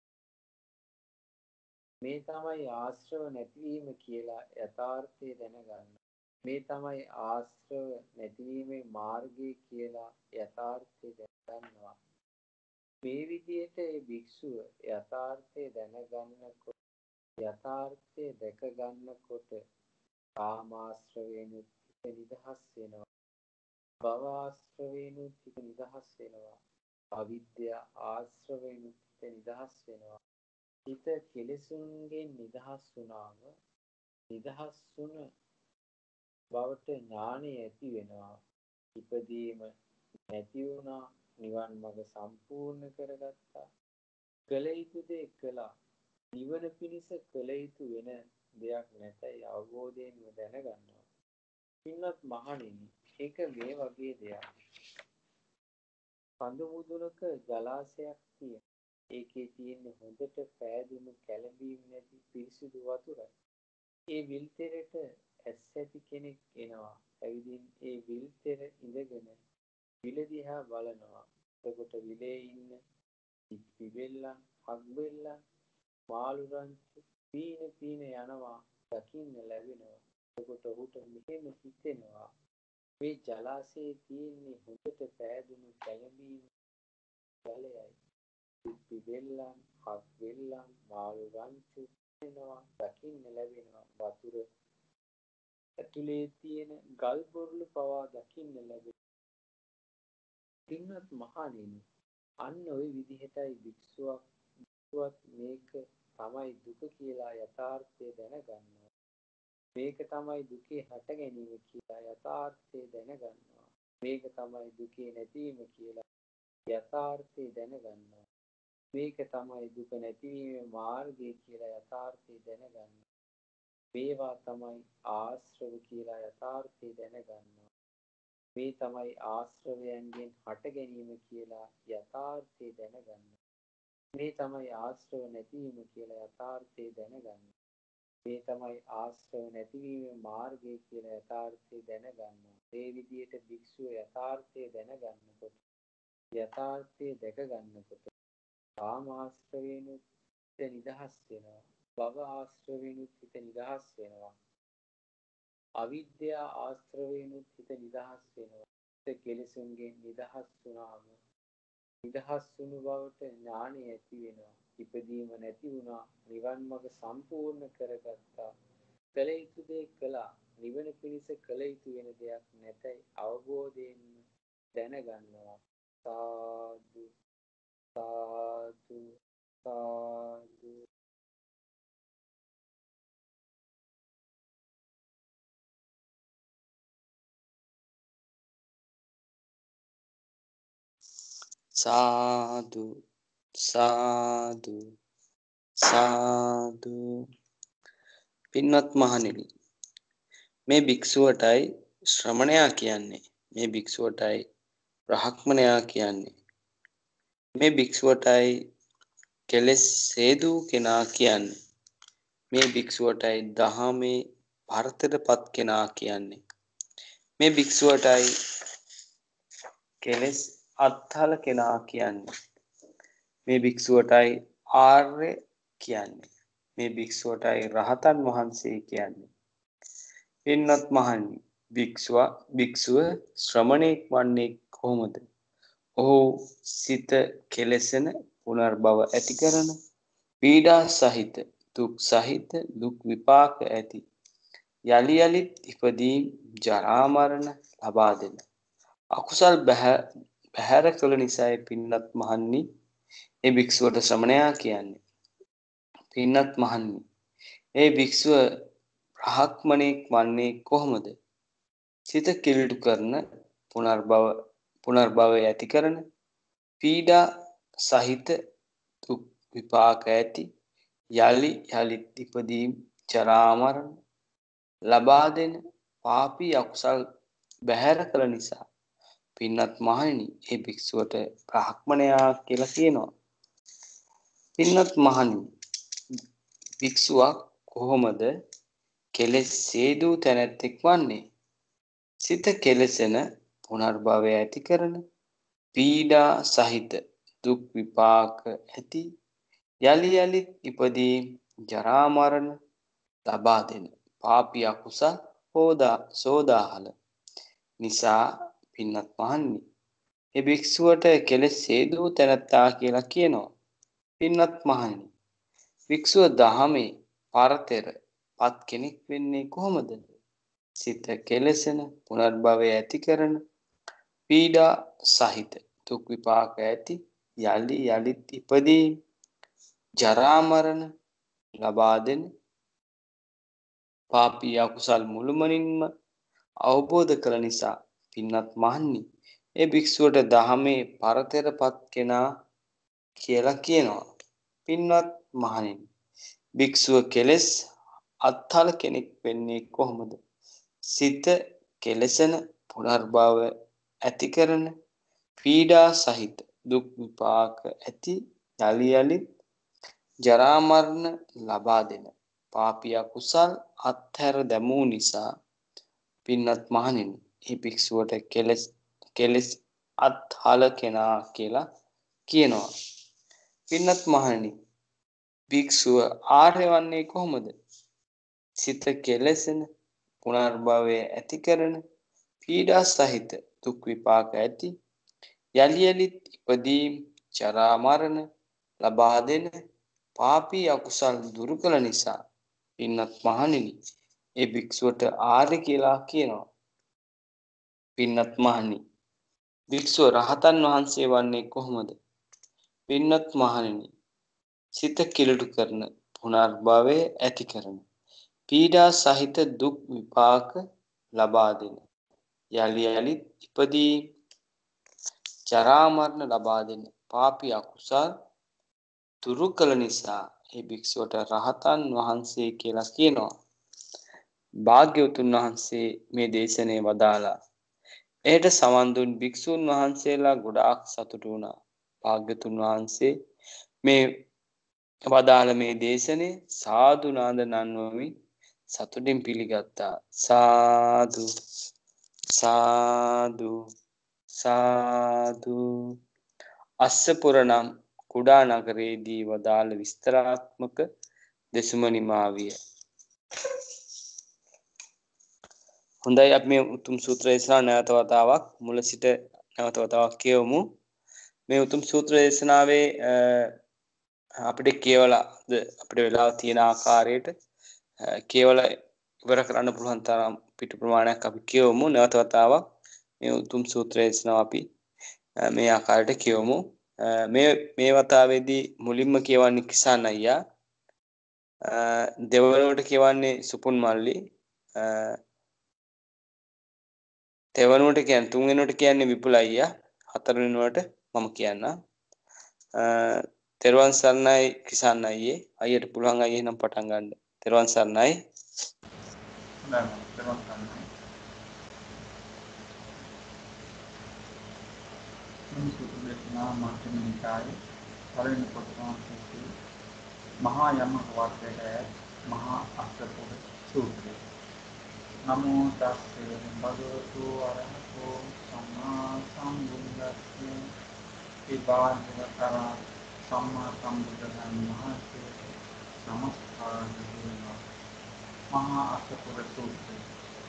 මේ තමයි ආශ්‍රව නැතිවීම කියලා යථාර්ථය දැනගන්නවා. මේ තමයි ආශ්‍රව නැතිවීමේ මාර්ගය කියලා යථාර්ථය දැනගන්නවා. මේ විදිහට ඒ භික්ෂුව යථාර්ථය දැනගන්නකොට යථාර්ථය දැක ගන්නකොට කාමාශ්‍රවයෙන් හිත නිදහස් වෙනවා. භවආශ්‍රවයෙන් හිත නිදහස් වෙනවා. අවිද්‍යා ආශ්‍රවයෙන් හිත නිදහස් වෙනවා. හිත කෙලෙසුන්ගෙන් නිදහස් වුණාම නිදහස් වුණ බවට ඥානය ඇති වෙනවා. ඉපදීම නැති වුණා. නිවන් මඟ සම්පූර්ණ කරගත්තා. කළ යුතු දේ කළා. නිවන පිණිස කළ යුතු වෙන දෙයක් නැතයි අවබෝධයෙන්ම දැනගන්නවා. පින්වත් මහණෙනි, ඒක මේ වගේ දෙයක්. කඳු මුදුනක ජලාශයක් තියෙන. ඒකේ තියෙන හොඳට පෑදුණු කැළඹීම් නැති පිරිසිදු වතුරයි. ඒ විල්තෙරට ඇස් ඇති කෙනෙක් එනවා. ඇවිදින් ඒ විල්තෙර ඉඳගෙන විල දිහා බලනවා. එතකොට විලේ ඉන්න පිපිබෙල්ලන්, හක්බෙල්ලන්, මාළු රංචු පීන පීන යනවා දකින්න ලැබෙනවා. එතකොට ඔහුට මෙහෙම හිතෙනවා, මේ ජලාශයේ තියෙන්නේ හොඳට පෑදුණු කැළඹීම් ජලයයි. පිපිබෙල්ලන්, හක්බෙල්ලන්, මාළු රංචු පීනවා දකින්න ලැබෙනවා. වතුර ඇතුලේ තියෙන ගල් බොරළු පවා දකින්න ලැබෙනවා. පින්වත් මහණෙනි, අන්න ওই විදිහටයි භික්ෂුවක් භික්ෂුවත් මේක තමයි දුක කියලා යථාර්ථය දැනගන්නවා. මේක තමයි දුකේ හට ගැනීම කියලා යථාර්ථය දැනගන්නවා. මේක තමයි දුකේ නැතිවීම කියලා යථාර්ථය දැනගන්නවා. මේක තමයි දුක නැතිවීමේ මාර්ගය කියලා යථාර්ථය දැනගන්නවා. මේවා තමයි ආශ්‍රව කියලා යථාර්ථය දැනගන්නවා. මේ තමයි ආශ්‍රවයන්ගෙන් හට ගැනීම කියලා යථාර්ථය දැනගන්නවා. මේ තමයි ආශ්‍රව නැතිවීම කියලා යථාර්ථය දැනගන්නවා. මේ තමයි ආශ්‍රව නැතිවීමේ මාර්ගය කියලා යථාර්ථය දැනගන්නවා. මේ විදිහට භික්ෂුව යථාර්ථය දැනගන්නකොට යථාර්ථය දැක ගන්නකොට කාමාශ්‍රවයෙන් හිත නිදහස් වෙනවා. භව ආශ්‍රවයෙන් හිත නිදහස් වෙනවා. අවිද්‍යා ආශ්‍රවයෙන් හිත නිදහස් වෙනවා. හිත කෙලෙසුන්ගෙන් නිදහස් වුණාම නිදහස් වුණු බවට ඥානය ඇති වෙනවා. ඉපදීම නැති වුණා. නිවන් මඟ සම්පූර්ණ කරගත්තා. කළ යුතු දේ කළා. නිවන පිණිස කළ යුතු වෙන දෙයක් නැතයි අවබෝධයෙන් දැනගන්නවා. සාදු සාදු සාදු. සාදු සාදු සාදු. පින්වත් මහණෙනි, මේ භික්ෂුවටයි ශ්‍රමණයා කියන්නේ. මේ භික්ෂුවටයි බ්‍රාහ්මණයා කියන්නේ. මේ භික්ෂුවටයි කෙලෙස් හේතු කෙනා කියන්නේ. මේ භික්ෂුවටයි දහමේ භාරතටපත් කෙනා කියන්නේ. මේ භික්ෂුවටයි කෙලෙස් අත්හල කෙනා කියන්නේ. මේ භික්ෂුවටයි ආර්ය කියන්නේ. මේ භික්ෂුවටයි රහතන් වහන්සේ කියන්නේ. පින්වත් මහණනි, භික්ෂුව භික්ෂුව ශ්‍රමණෙක් වන්නේ කොහොමද? ඔහු සිත කෙලෙසෙන පුනර්භව ඇති කරන පීඩා සහිත දුක් සහිත දුක් විපාක ඇති යලි යලිත් ඉපදීම් ජරා මරණ ලබා දෙන අකුසල් බැහැර කළ නිසායි පින්නත් මහන්නි ඒ භික්ෂුවට ශ්‍රමණයා කියන්නේ. පින්නත් මහන්නි ඒ භික්ෂුව බ්‍රාහ්මණෙක් වන්නේ කොහොමද? සිත කිලිටු කරන පුනර්භව පුනර්භවය ඇති කරන පීඩා සහිත දුක් විපාක ඇති යලි යලිත් ඉපදීම් ජරා මරණ ලබා දෙන පාපී අකුසල් බැහැර කළ නිසා පින්නත් මහණෙනි ඒ භික්ෂුවට බ්‍රාහ්මණයා කියලා කියනවා. පින්නත් මහණෙනි භික්ෂුවක් කොහොමද කෙලෙස් සේදූ තැනැත්තෙක් වන්නේ? සිත කෙලෙසෙන පුනර්භවය ඇති කරන පීඩා සහිත දුක් විපාක ඇති යලි යලිත් ඉපදීම් ජරා මරණ ලබා දෙන පාපී අකුසල් හෝදා සෝදාහල නිසා පින්නත් මහන්නි ඒ භික්ෂුවට කෙලෙස් හේදූ තැනැත්තා කියලා කියනවා. පින්නත් මහන්නි භික්ෂුව දහමේ පරතර පත් කෙනෙක් වෙන්නේ කොහොමද? සිත කෙලෙසෙන පුනර්භවය ඇති කරන පීඩා සහිත දුක් විපාක ඇති යලි යලිත් ඉපදී ජරා මරණ ලබා දෙන පාපී අකුසල් මුළුමනින්ම අවබෝධ කළ නිසා පින්නත් මහන්නි ඒ භික්ෂුවට දහමේ පරතරපත් කෙනා කියලා කියනවා. පින්වත් මහණෙනි භික්ෂුව කෙලෙස් අත්හල කෙනෙක් වෙන්නේ කොහොමද? සිත කෙලෙසන පුනර්භව ඇති කරන පීඩා සහිත දුක් විපාක ඇති යලි යලිත් ජරා මරණ ලබා දෙන පාපී අකුසල් අත්හැර දැමූ නිසා පින්නත් මහණෙනි මේ භික්ෂුවට කෙලෙස් කෙලෙස් අත්හල කෙනා කියලා කියනවා. පින්නත් මහණෙනි භික්ෂුව ආර්ය වන්නේ කොහොමද? සිත කෙලෙසෙන පුනර්භවය ඇති කරන පීඩා සහිත දුක් විපාක ඇති යලි යලිත් ඉපදීම් ජරා මරණ ලබා දෙන පාපී අකුසල් දුරු කළ නිසා පින්නත් මහණෙනි ඒ භික්ෂුවට ආර්ය කියලා කියනවා. පින්නත් මහණෙනි භික්ෂුව රහතන් වහන්සේ වන්නේ කොහොමද? පින්නත් මහණෙනි සිත කිලුට කරන පුනර්භවය ඇති කරන පීඩා සහිත දුක් විපාක ලබා දෙන යලි යලිත් ඉපදී ජරා මරණ ලබා දෙන පාපී අකුසල් දුරු කළ නිසා ඒ භික්ෂුවට රහතන් වහන්සේ කියලා කියනවා. භාග්‍යවතුන් වහන්සේ මේ දේශනේ වදාලා එයට සවන් දුන් භික්ෂුන් වහන්සේලා ගොඩාක් සතුටු වුණා. භාග්‍යවතුන් වහන්සේ මේ වදාළ මේ දේශනේ සාදු නාද නන්වමින් සතුටින් පිළිගත්තා. සාදු සාදු සාදු. අස්සපුර නම් කුඩා නගරයේදී වදාළ විස්තරාත්මක දෙසුම නිමා විය. හොඳයි අපි මේ උතුම් සූත්‍ර දේශනාව නැවත වතාවක් මුල සිට නැවත වතාවක් කියවමු. මේ උතුම් සූත්‍ර දේශනාවේ අපිට කියවලා අපිට වෙලා තියෙන ආකාරයට කියවලා ඉවර කරන්න පුළුවන් තරම් පිටු ප්‍රමාණයක් අපි කියවමු. නැවත වතාවක් මේ උතුම් සූත්‍ර දේශනාව අපි මේ ආකාරයට කියවමු. මේ මේ වතාවේදී මුලින්ම කියවන්නේ කිසාන් අයියා, දෙවනුවට කියවන්නේ සුපුන් මල්ලි, තෙවනුවට කියන්නේ තුන්වෙනුවට කියන්නේ විපුල අයියා, හතරවෙනුවට මම කියන්නම්. තෙරුවන් සරණයි කිසාන් අයියේ. අයියට පුළුවන් අයියේ නම් පටන් ගන්න. තෙරුවන් සරණයි. නෑ තෙරුවන් සරණයි. මේ සූත්‍ර දේශනාව මධ්‍යම නිකායේ පළවෙනි පොතේ මහා යමක වර්ගයේ මහා අෂ්ටපුර සූත්‍රය. නමෝ තස්සේ භගවතු අරහතෝ සම්මා සම්බුද්දස්සේ ඉබාධිවතරා සම්මා සම්බුද්ධන් වහන්සේ නමස්කාර වේවා. මහා අෂ්ටපුර සූත්‍රය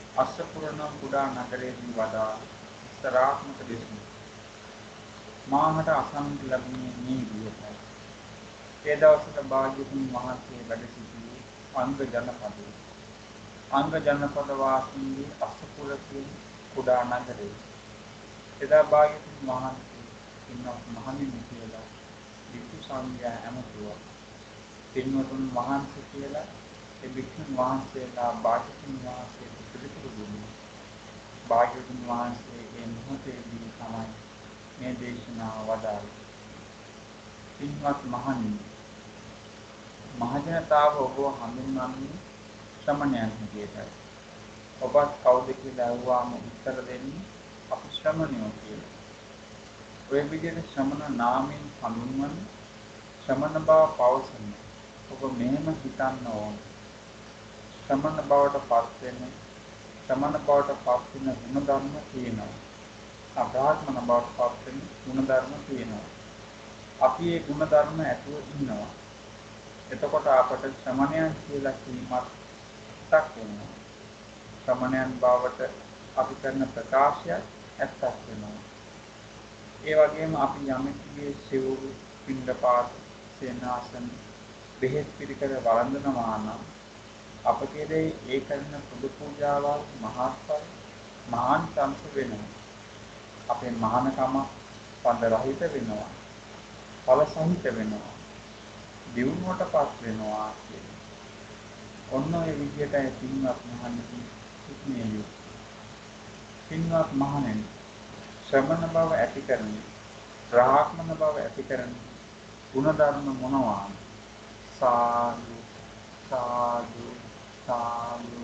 අස්සපුරණ කුඩා නගරයේදී වඩා විස්තරාත්මක දෙසුම් මාහට අසන්නට ලැබුණේ මේ විදිහටයි. ඒ දවසට භාග්‍යවතුන් වහන්සේ වැඩ සිටියේ අංග ජනපදයේ. අංග ජනපද වාසීන්ගේ අස්සපුර කියන කුඩා නගරයේ. එදා භාග්‍යවතුන් වහන්සේ පින්වත් මහණෙනි කියලා වික්ෂු සංඝයා ඇමතුවා. පින්වතුන් වහන්සේ කියලා ඒ වික්ෂුන් වහන්සේලා භාග්‍යවතුන් වහන්සේට පිළිතුරු දුන්නා. භාග්‍යවතුන් වහන්සේ ඒ මොහොතේදී තමයි මේ දේශනාව වදාළේ. පින්වත් මහණෙනි, මහජනතාව ඔබව හඳුන්වන්නේ ශ්‍රමණයන් හැටියටයි. ඔබත් කවුද කියලා අහුවාම උත්තර දෙන්නේ අපි ශ්‍රමණයෝ කියලා. ඔය විදිහට ශ්‍රමණ නාමයෙන් හඳුන්වන ශ්‍රමණ බව පවසන ඔබ මෙහෙම හිතන්න ඕන. ශ්‍රමණ බවට පත් වෙන ශ්‍රමණ බවට පත් වෙන ගුණධර්ම තියෙනවා. අබ්‍රාහ්මණ බවට පත් වෙන ගුණධර්ම තියෙනවා. අපි ඒ ගුණධර්ම ඇතුව ඉන්නවා. එතකොට අපට ශ්‍රමණයන් කියලා කීමත් ඇත්තක් වෙනවා. ශ්‍රමණයන් බවට අපි කරන ප්‍රකාශය ඇත්තක් වෙනවා. ඒ වගේම අපි යමෙකුගේ සිවුරු, පිණ්ඩපාත, සේනාසන, බෙහෙත් පිළිකර වළඳනවා නම් අප කෙරෙහි ඒ කරන පුදු පූජාවල් මහත්ඵල මහාන්තංශ වෙනවා. අපේ මහානකම පඳ රහිත වෙනවා. ඵල සහිත වෙනවා. දියුණුවටපත් වෙනවා කියන්නේ. ඔන්න ඔය විදිහටයි පින්වත් මහණෙනි සිටිනේ යුතුය. පින්වත් මහණෙනි, ශ්‍රමණ බව ඇති කරන්නේ, බ්‍රාහ්මණ බව ඇති කරන්නේ ගුණධර්ම මොනවාද? සාදු සාදු සාදු.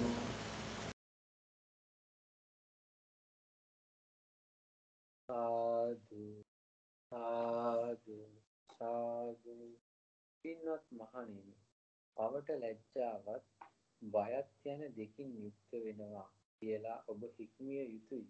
සාදු සාදු සාදු. පින්වත් මහණෙනි, පවට ලැජ්ජාවත් බයත් යන දෙකින් යුක්ත වෙනවා කියලා ඔබ හික්මිය යුතුයි.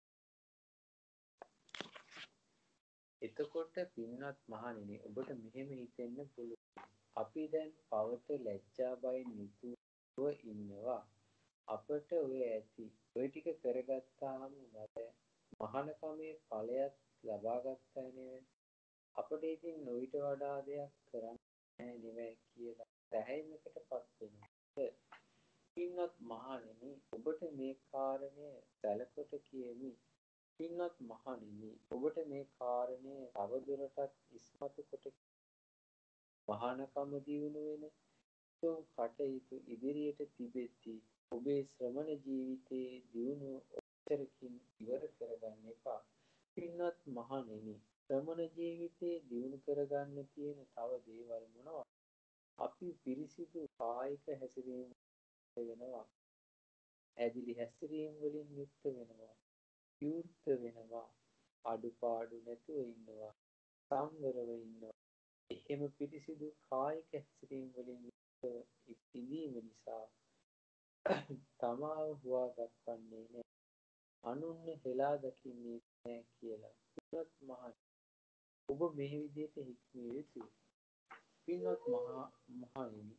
එතකොට පින්වත් මහණෙනි, ඔබට මෙහෙම හිතෙන්න පුළුවන්. අපි දැන් පවට ලැජ්ජා බයෙන් යුතුව ඉන්නවා. අපට ඔය ඇති ඔය ටික කරගත්තාම මට මහානකමේ ඵලයක් ලබා ගත්තා නේද? අපිට ඉතින් නොවිට වඩා දෙයක් කරන්න නැහැ නෙවෙයි කියලා සැහැල්ලුවකටපත් වෙනවා. පින්වත් මහණෙනි, ඔබට මේ කාරණය සැලකොට කියමි. පින්වත් මහණෙනි, ඔබට මේ කාරණය තවදුරටත් ඉස්මතු කොට මහානකම දියුණු වෙන තුන් කටයුතු ඉදිරියට තිබෙද්දී ඔබේ ශ්‍රමණ ජීවිතයේ දියුණුව ඔච්චරකින් ඉවර කරගන්න එපා. පින්වත් මහණෙනි, ශ්‍රමණ ජීවිතයේ දියුණු කරගන්න තියෙන තව දේවල් මොනවද? අපි පිරිසිදු කායික හැසිරීම වෙනවා. ඇදිලි හැසිරීම වලින් යුක්ත වෙනවා. විවෘත වෙනවා. අඩුපාඩු නැතුව ඉන්නවා. සංවරව ඉන්නවා. එහෙම පිරිසිදු කායික හැසිරීම වලින් යුක්තව ඉඳීම නිසා තමාව හුවා දක්වන්නේ නැහැ. අනුන්ව හෙලා දකින්නේ නැහැ කියලා. පින්වත් මහණෙනි, ඔබ මේ විදිහට හික්මිය යුතුයි. පින්වත් මහා මහණෙනි,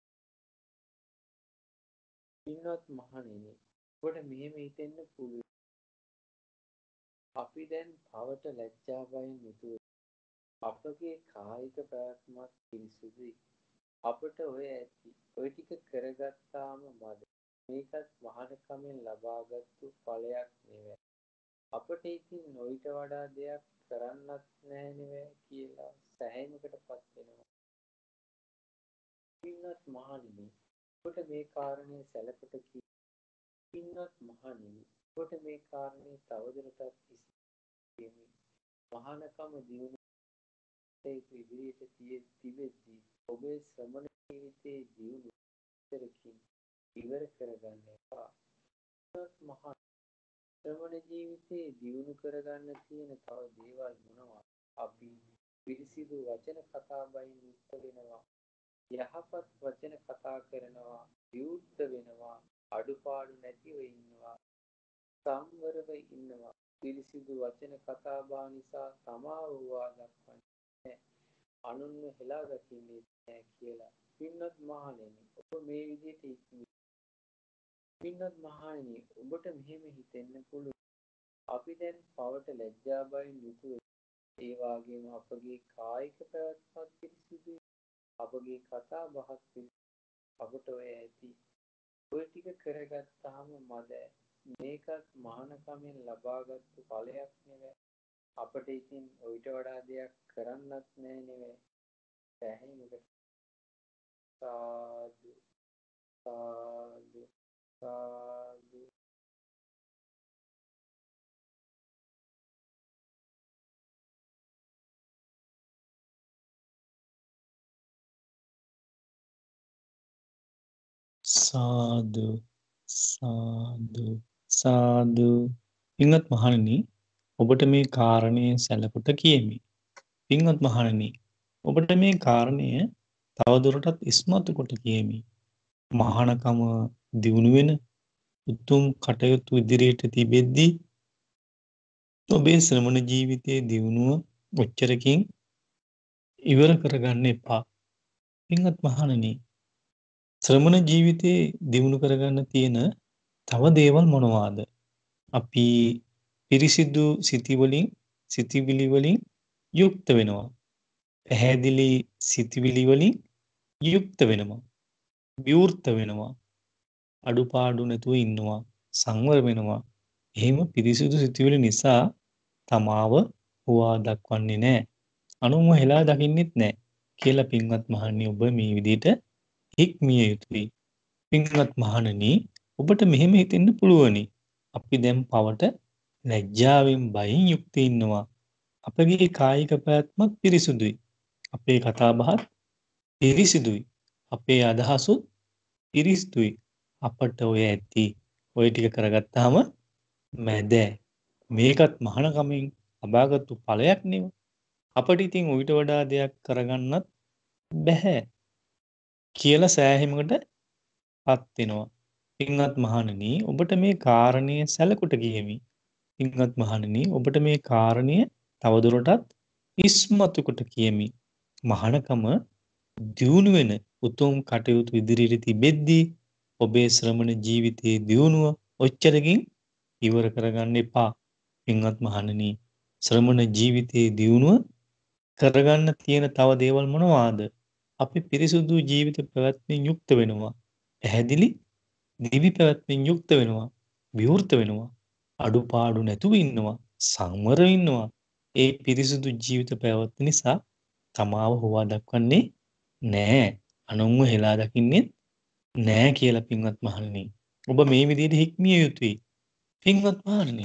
පින්වත් මහණෙනි, ඔබට මෙහෙම හිතෙන්න පුළුවන්. අපි දැන් පවට ලැජ්ජා බයෙන් යුතුව අපගේ කායික ප්‍රාත්මත් පිරිසුදුයි. අපට ඔය ඇති ඔය ටික කරගත්තාම මද මේකත් මහානකමෙන් ලබාගත්තු ඵලයක් නෙවෙයි. අපට ඉතින් නොයිට වඩා දෙයක් කරන්නත් නැහැ නෙවෙයි කියලා සැහැමකටපත් වෙනවා. පින්වත් මහණෙනි, ඔබට මේ කාරණේ සැලකට කී. පින්වත් මහණෙනි, ඔබට මේ කාරණේ තවදුරටත් ඉස්මතු මහානකම දියුණු ඉදිරියට තිබෙද්දී ඔබේ ශ්‍රමණ ජීවිතයේ දියුණුව ඉතරකින් ඉවර කරගන්න එපා. මහා ශ්‍රමණ ජීවිතයේ දියුණු කරගන්න තියෙන තව දේවල් මොනවා? අපි පිරිසිදු වචන කතා බයින් යුක්ත වෙනවා. යහපත් වචන කතා කරනවා. විවෘත වෙනවා. අඩුපාඩු නැතිව ඉන්නවා. සංවරව ඉන්නවා. පිරිසිදු වචන කතා බහ නිසා තමාව හුවා දක්වන්නේ අනුන්ව හෙලා දකින්නේ නැහැ කියලා. පින්වත් මහණෙනි, ඔබ මේ විදිහට පින්වත් මහණෙනි ඔබට මෙහෙම හිතෙන්න පුළුවන්. අපි දැන් පවට ලැජ්ජා බයෙන් යුතුව ඒ වගේම අපගේ කායික පැවැත්මත් පිරිසිදුයි. අපගේ කතා බහත් පිරිසිදුයි. අපට ඔය ඇති ඔය ටික කරගත්තාම මද මේකත් මහානකමෙන් ලබාගත්තු ඵලයක් නෙවෙයි. අපිට ඉතින් ඔයිට වඩා දෙයක් කරන්නත් නෑ නෙවෙයි. සෑහෙනකට සාදු සාදු සාදු. සාදු සාදු සාදු. පින්වත් මහණෙනි ඔබට මේ කාරණය සැලකුට කියමි. පින්වත් මහණෙනි ඔබට මේ කාරණය තවදුරටත් ඉස්මතු කොට කියමි. මහානකම දියුණු වෙන උතුම් කටයුතු ඉදිරියට තිබෙද්දී ඔබේ ශ්‍රමණ ජීවිතයේ දියුණුව ඔච්චරකින් ඉවර කරගන්න එපා. පින්වත් මහණෙනි ශ්‍රමණ ජීවිතේ දියුණු කරගන්න තියෙන තව දේවල් මොනවාද? අපි පිරිසිදු සිතිවලින් සිතිවිලි වලින් යුක්ත වෙනවා. පැහැදිලි සිතිවිලි වලින් යුක්ත වෙනවා. විවෘත වෙනවා. අඩුපාඩු නැතුව ඉන්නවා. සංවර වෙනවා. එහෙම පිරිසිදු සිතිවිලි නිසා තමාව හුවා දක්වන්නේ නැහැ. අනුන්ව හෙලා දකින්නෙත් නැහැ කියලා පින්වත් මහණනි ඔබ මේ විදිහට හික්මිය යුතුයි. පින්වත් මහණනි ඔබට මෙහෙම හිතෙන්න පුළුවනි. අපි දැන් පවට ලැජ්ජාවෙන් බයෙන් යුක්ත ඉන්නවා. අපගේ කායික පැවැත්මත් පිරිසුදුයි. අපේ කතා බහත් පිරිසිදුයි. අපේ අදහසුත් පිරිසිදුයි. අපට ඔය ඇති ඔය ටික කරගත්තාම මැද මේකත් මහානකමින් ලබාගත්තු ඵලයක් නෙව. අපට ඉතින් ඌට වඩා දෙයක් කරගන්නත් බැහැ කියලා සෑහීමකට පත් වෙනවා. පින්වත් මහණෙනි ඔබට මේ කාරණය සැලකුට කියමි. පින්වත් මහණෙනි ඔබට මේ කාරණය තවදුරටත් ඉස්මතු කොට කියමි. මහානකම දියුණු වෙන උතුම් කටයුතු ඉදිරියට තිබෙද්දී ඔබේ ශ්‍රමණ ජීවිතයේ දියුණුව ඔච්චරකින් ඉවර කරගන්න එපා. පින්වත් මහණෙනි ශ්‍රමණ ජීවිතයේ දියුණුව කරගන්න තියෙන තව දේවල් මොනවාද? අපි පිරිසුදු ජීවිත පැවැත්මෙන් යුක්ත වෙනවා. පැහැදිලි දිවි පැවැත්මෙන් යුක්ත වෙනවා. විවෘත වෙනවා. අඩුපාඩු නැතුව ඉන්නවා. සංවර ඉන්නවා. ඒ පිරිසුදු ජීවිත පැවැත්ම නිසා තමාව හොවා දක්වන්නේ නෑ. අනුන්ව හෙලා දකින්නේ නෑ කියලා පින්වත් මහණෙනි. ඔබ මේ විදිහට හික්මිය යුතුයි. පින්වත් මහණෙනි.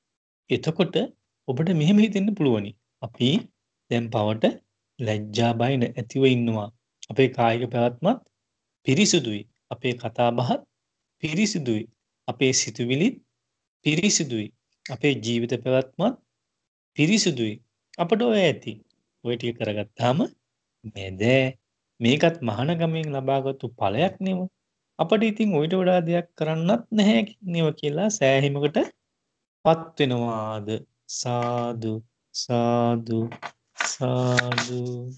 එතකොට ඔබට මෙහෙම හිතෙන්න පුළුවනි. අපි දැන් පවට ලැජ්ජා බය නැතිව ඉන්නවා. අපේ කායික පැවැත්මත් පිරිසුදුයි. අපේ කතා බහත් පිරිසිදුයි. අපේ සිතුවිලිත් පිරිසිදුයි. අපේ ජීවිත පැවැත්මත් පිරිසිදුයි. අපට ඔය ඇති. ඔය ටික කරගත්තාම මැද මේකත් මහානගමෙන් ලබාගත්තු ඵලයක් නෙව. අපට ඉතින් ඔයිට වඩා දෙයක් කරන්නත් නැහැ නෙව කියලා සෑහීමකට පත් වෙනවාද? සාදු සාදු සාදු.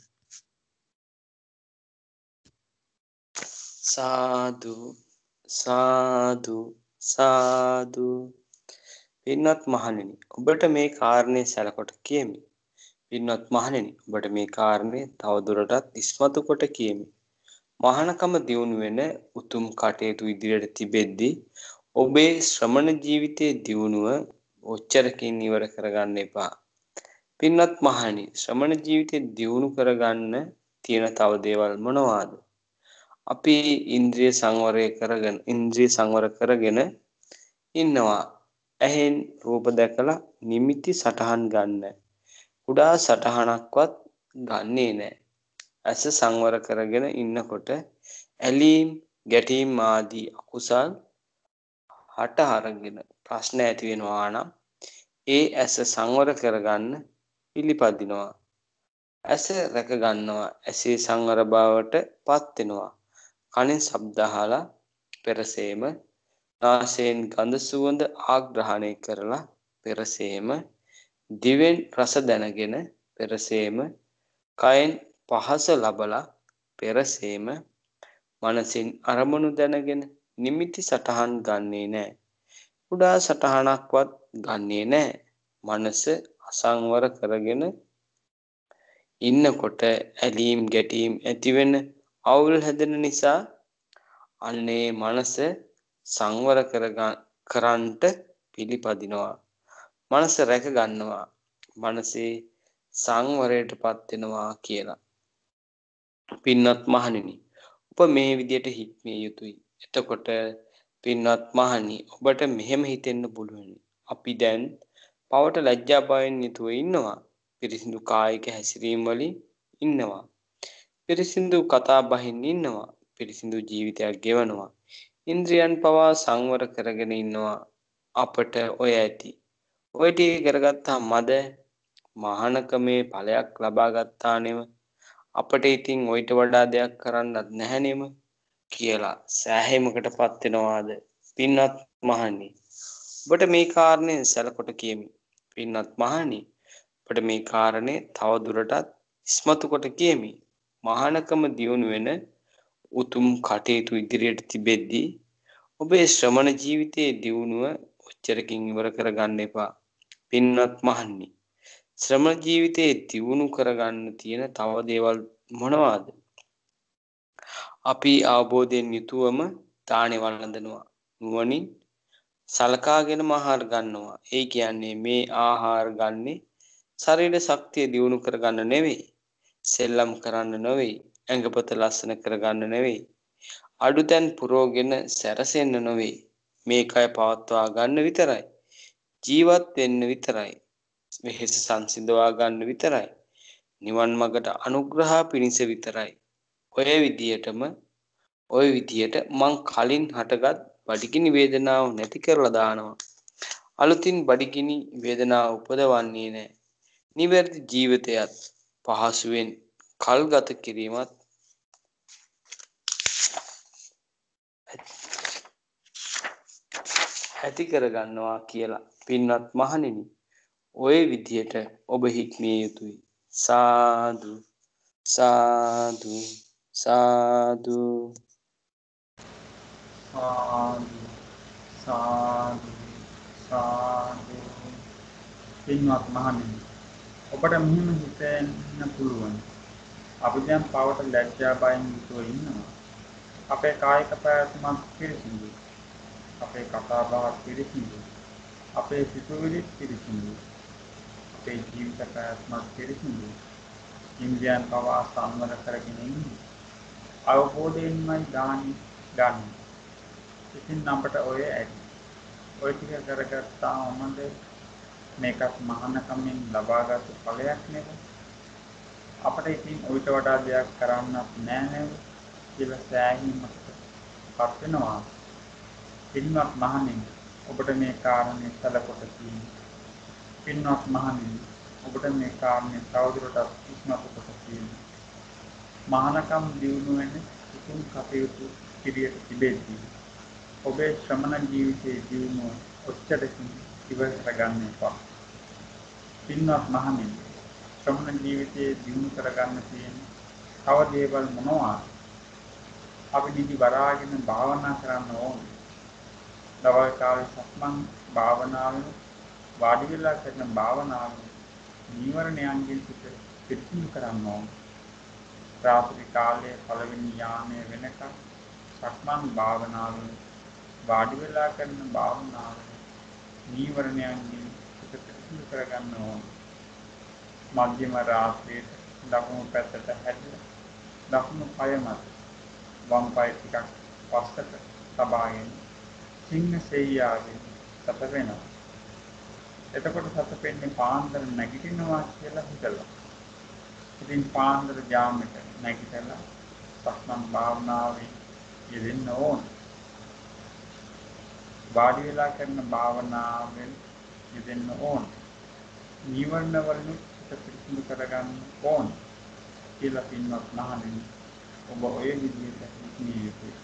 සාදු සාදු සාදු. පින්වත් මහණෙනි ඔබට මේ කාරණේ සැලකොට කියමි. පින්වත් මහණෙනි ඔබට මේ කාරණේ තවදුරටත් ඉස්මතු කොට කියමි. මහානකම දියුණු වෙන උතුම් කටයුතු ඉදිරියට තිබෙද්දී ඔබේ ශ්‍රමණ ජීවිතයේ දියුණුව ඔච්චරකින් ඉවර කරගන්න එපා. පින්වත් මහණෙනි ශ්‍රමණ ජීවිතේ දියුණු කරගන්න තියෙන තව දේවල් මොනවාද? අපි ඉන්ද්‍රිය සංවරය කරගෙන ඉන්ද්‍රිය සංවර කරගෙන ඉන්නවා. ඇහෙන් රූප දැකලා නිමිති සටහන් ගන්න. කුඩා සටහනක්වත් ගන්නේ නැහැ. ඇස සංවර කරගෙන ඉන්නකොට ඇලීම් ගැටීම් ආදී අකුසල් හට අරගෙන ප්‍රශ්න ඇති වෙනවා නම් ඒ ඇස සංවර කරගන්න පිළිපදිනවා. ඇස රැක ගන්නවා. ඇසේ සංවර බවට පත් වෙනවා. කනෙන් ශබ්ද අහලා පෙරසේම නාසයෙන් ගඳ සුවඳ ආග්‍රහණය කරලා පෙරසේම දිවෙන් රස දැනගෙන පෙරසේම කයෙන් පහස ලබලා පෙරසේම මනසින් අරමුණු දැනගෙන නිමිති සටහන් ගන්නේ නැහැ. කුඩා සටහනක්වත් ගන්නේ නැහැ. මනස අසංවර කරගෙන ඉන්නකොට ඇලීම් ගැටීම් ඇතිවෙන අවුල් හැදෙන නිසා අන්නේ මනස සංවර කරන්නට පිළිපදිනවා. මනස රැක ගන්නවා. මනසේ සංවරයටපත් වෙනවා කියලා. පින්වත් මහණෙනි, ඔබ මේ විදියට හික්මිය යුතුයි. එතකොට පින්වත් මහණනි, ඔබට මෙහෙම හිතෙන්න පුළුවන්. අපි දැන් පවට ලැජ්ජා බයෙන් යුතුව ඉන්නවා. පිරිසිදු කායික හැසිරීම වලින් ඉන්නවා. පිරිසිදු කතා බහින් ඉන්නවා. පිරිසිදු ජීවිතයක් ගෙවනවා. ඉන්ද්‍රියන් පවා සංවර කරගෙන ඉන්නවා. අපට ඔය ඇති. ඔය ටික කරගත්තා මද මහානකමේ ඵලයක් ලබා ගත්තා නෙම. අපට ඉතින් ඔයිට වඩා දෙයක් කරන්නත් නැහැ නෙම කියලා සෑහීමකටපත් වෙනවාද? පින්වත් මහණනි, ඔබට මේ කාරණේ සැලකොට කියමි. පින්වත් මහණනි, ඔබට මේ කාරණේ තව දුරටත් ඉස්මතු කොට කියමි. මහානකම දියුණු වෙන උතුම් කටයුතු ඉදිරියට තිබෙද්දී ඔබේ ශ්‍රමණ ජීවිතයේ දියුණුව ඔච්චරකින් ඉවර කරගන්න එපා. පින්වත් මහණනි, ශ්‍රමණ ජීවිතයේ දියුණු කරගන්න තියෙන තව දේවල් මොනවාද? අපි අවබෝධයෙන් යුතුවම දානේ වළඳනවා. නුවණින් සලකාගෙනම ආහාර ගන්නවා. ඒ කියන්නේ මේ ආහාර ගන්නේ ශරීර ශක්තිය දියුණු කරගන්න නෙවෙයි. සෙල්ලම් කරන්න නෙවෙයි. ඇඟපත ලස්සන කරගන්න නෙවෙයි. අඩුතැන් පුරවගෙන සැරසෙන්න නෙවෙයි. මේකයි පවත්වා ගන්න විතරයි. ජීවත් වෙන්න විතරයි. වෙහෙස සංසිඳවා ගන්න විතරයි. නිවන් මඟට අනුග්‍රහ පිණිස විතරයි. ඔය විදියටම ඔය විදියට මං කලින් හටගත් බඩගිනි වේදනාව නැති කරලා දානවා. අලුතින් බඩගිනි වේදනාව උපදවන්නේ නැහැ. නිවැරදි ජීවිතයත් පහසුවෙන් කල්ගත කිරීමත් ඇති කරගන්නවා කියලා. පින්වත් මහණෙනි, ඔය විදියට ඔබ හික්මිය යුතුයි. සාදු සාදු සාදු සාදු සාදු සාදු. පින්වත් මහණෙනි, ඔබට මෙහෙම හිතෙන්න පුළුවන්. අපි දැන් පවට ලැජ්ජා බයෙන් යුතුව ඉන්නවා. අපේ කායික පැවැත්මක් පිරිසිදුයි. අපේ කතා බහක් පිරිසිදුයි. අපේ සිතුවිලිත් පිරිසිදුයි. අපේ ජීවිත පැවැත්මක් පිරිසිදුයි. ඉන්ද්‍රියන් පවා සංවර කරගෙන ඉන්නේ. අවබෝධයෙන්මයි දානි ගන්න. ඉතින් අපට ඔය ඇති. ඔය ටික කරගත්තාමද මේකත් මහානකමින් ලබාගත් ඵලයක් නේද? අපිට ඉතින් ඔයිට වඩා දෙයක් කරන්නත් නෑ නේද? කියලා සෑහීමකට වෙනවා. පින්වත් මහණෙනි, ඔබට මේ කාරණේ සැලකොට තියෙනවා. පින්වත් මහණෙනි, ඔබට මේ කාරණේ තවදුරටත් ඉස්මතු කොට තියෙනවා. මහානකම් දියුණු වෙන උතුම් කටයුතු ඉදිරියට තිබෙද්දී ඔබේ ශ්‍රමණ ජීවිතයේ දියුණුව ඔච්චරකින් ඉවර කරගන්න එපා. පින්වත් මහණෙනි, ශ්‍රමණ ජීවිතයේ දියුණු කරගන්න තියෙන තව දේවල් මොනවාද? අපි නිදි වරාගෙන භාවනා කරන්න ඕනේ. දවල් කාලේ සක්මන් භාවනාවේ වාඩි වෙලා කරන භාවනාවේ නීවරණයන්ගෙන් පිට පිටින් කරන්න ඕනේ. රාත්‍රී කාලයේ පළවෙනි යාමයේ වෙනකන් සක්මන් භාවනාවේ වාඩි වෙලා කරන භාවනාවේ නීවරණයන්ගෙන් පිට පිටින් කරගන්න ඕනේ. මධ්‍යම රාත්‍රියේ දකුණු පැත්තට හැරිලා දකුණු පාය මත වම් පාය ටිකක් පස්සට තබාගෙන සිංහ සෙයියාවෙන් සත වෙනවා. එතකොට සත පෙන්නේ පාන්දර නැගිටිනවා කියලා හිතලා. ඉතින් පාන්දර ජාමෙට නැගිටලා සක්මන් භාවනාවේ යෙදෙන්න ඕන. වාඩි වෙලා කරන භාවනාවෙන් යෙදෙන්න ඕන. නිවර්ණ වලින් පිළිසිදු කරගන්න ඕන කියලා පින්වත් මහණෙනි, ඔබ ඔය විදිහට හිතන්නේ යුතුයි.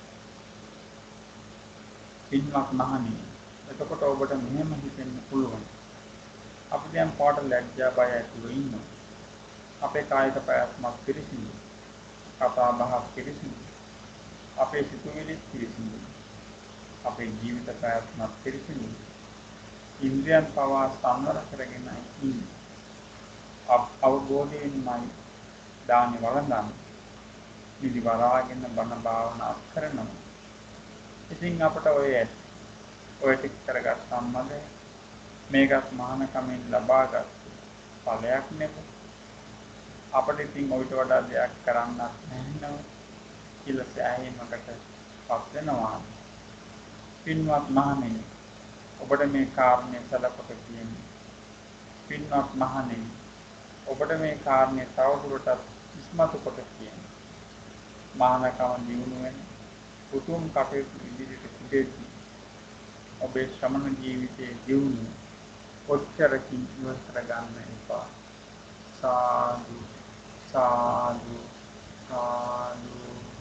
පින්වත් මහණෙනි, එතකොට ඔබට මෙහෙම හිතෙන්න පුළුවන්. අපි දැන් පාට ලැජ්ජා බය ඇතුළු ඉන්නවා. අපේ කායික පැවැත්මක් පිරිසිදුයි. කතා බහක් පිරිසිදුයි. අපේ සිතුවිලි පිරිසිදුයි. අපේ ජීවිත පැවැත්මත් පිරිසිදුයි. ඉන්ද්‍රියන් පවා සංවර කරගෙනයි ඉන්නේ. අවබෝධයෙන්මයි දානි වළඳන්නේ. නිදි වරාගෙන බණ භාවනා කරනවා. ඉතින් අපට ඔය ඇති. ඔය ටික කරගත්තමද මේකත් මහානකමින් ලබාගත් ඵලයක් නෙව. අපිට ඉතින් ඔයිට වඩා දෙයක් කරන්නත් නැහැ කියලා සෑහීමකට පත් වෙනවා. පින්වත් මහණෙනි, ඔබට මේ කාරණේ සලකපට කියන්නේ. පින්වත් මහණෙනි, ඔබට මේ කාරණේ තවදුරටත් ඉස්මතු කොට කියන්නේ. මහානකම දිනු වෙන උතුම් කටයුතු ඉදිරියට තිබෙද්දී ඔබේ ශ්‍රමණ ජීවිතයේ දියුණුව ඔච්චරකින් ඉවර කරගන්න එපා. සාදු සාදු සාදු.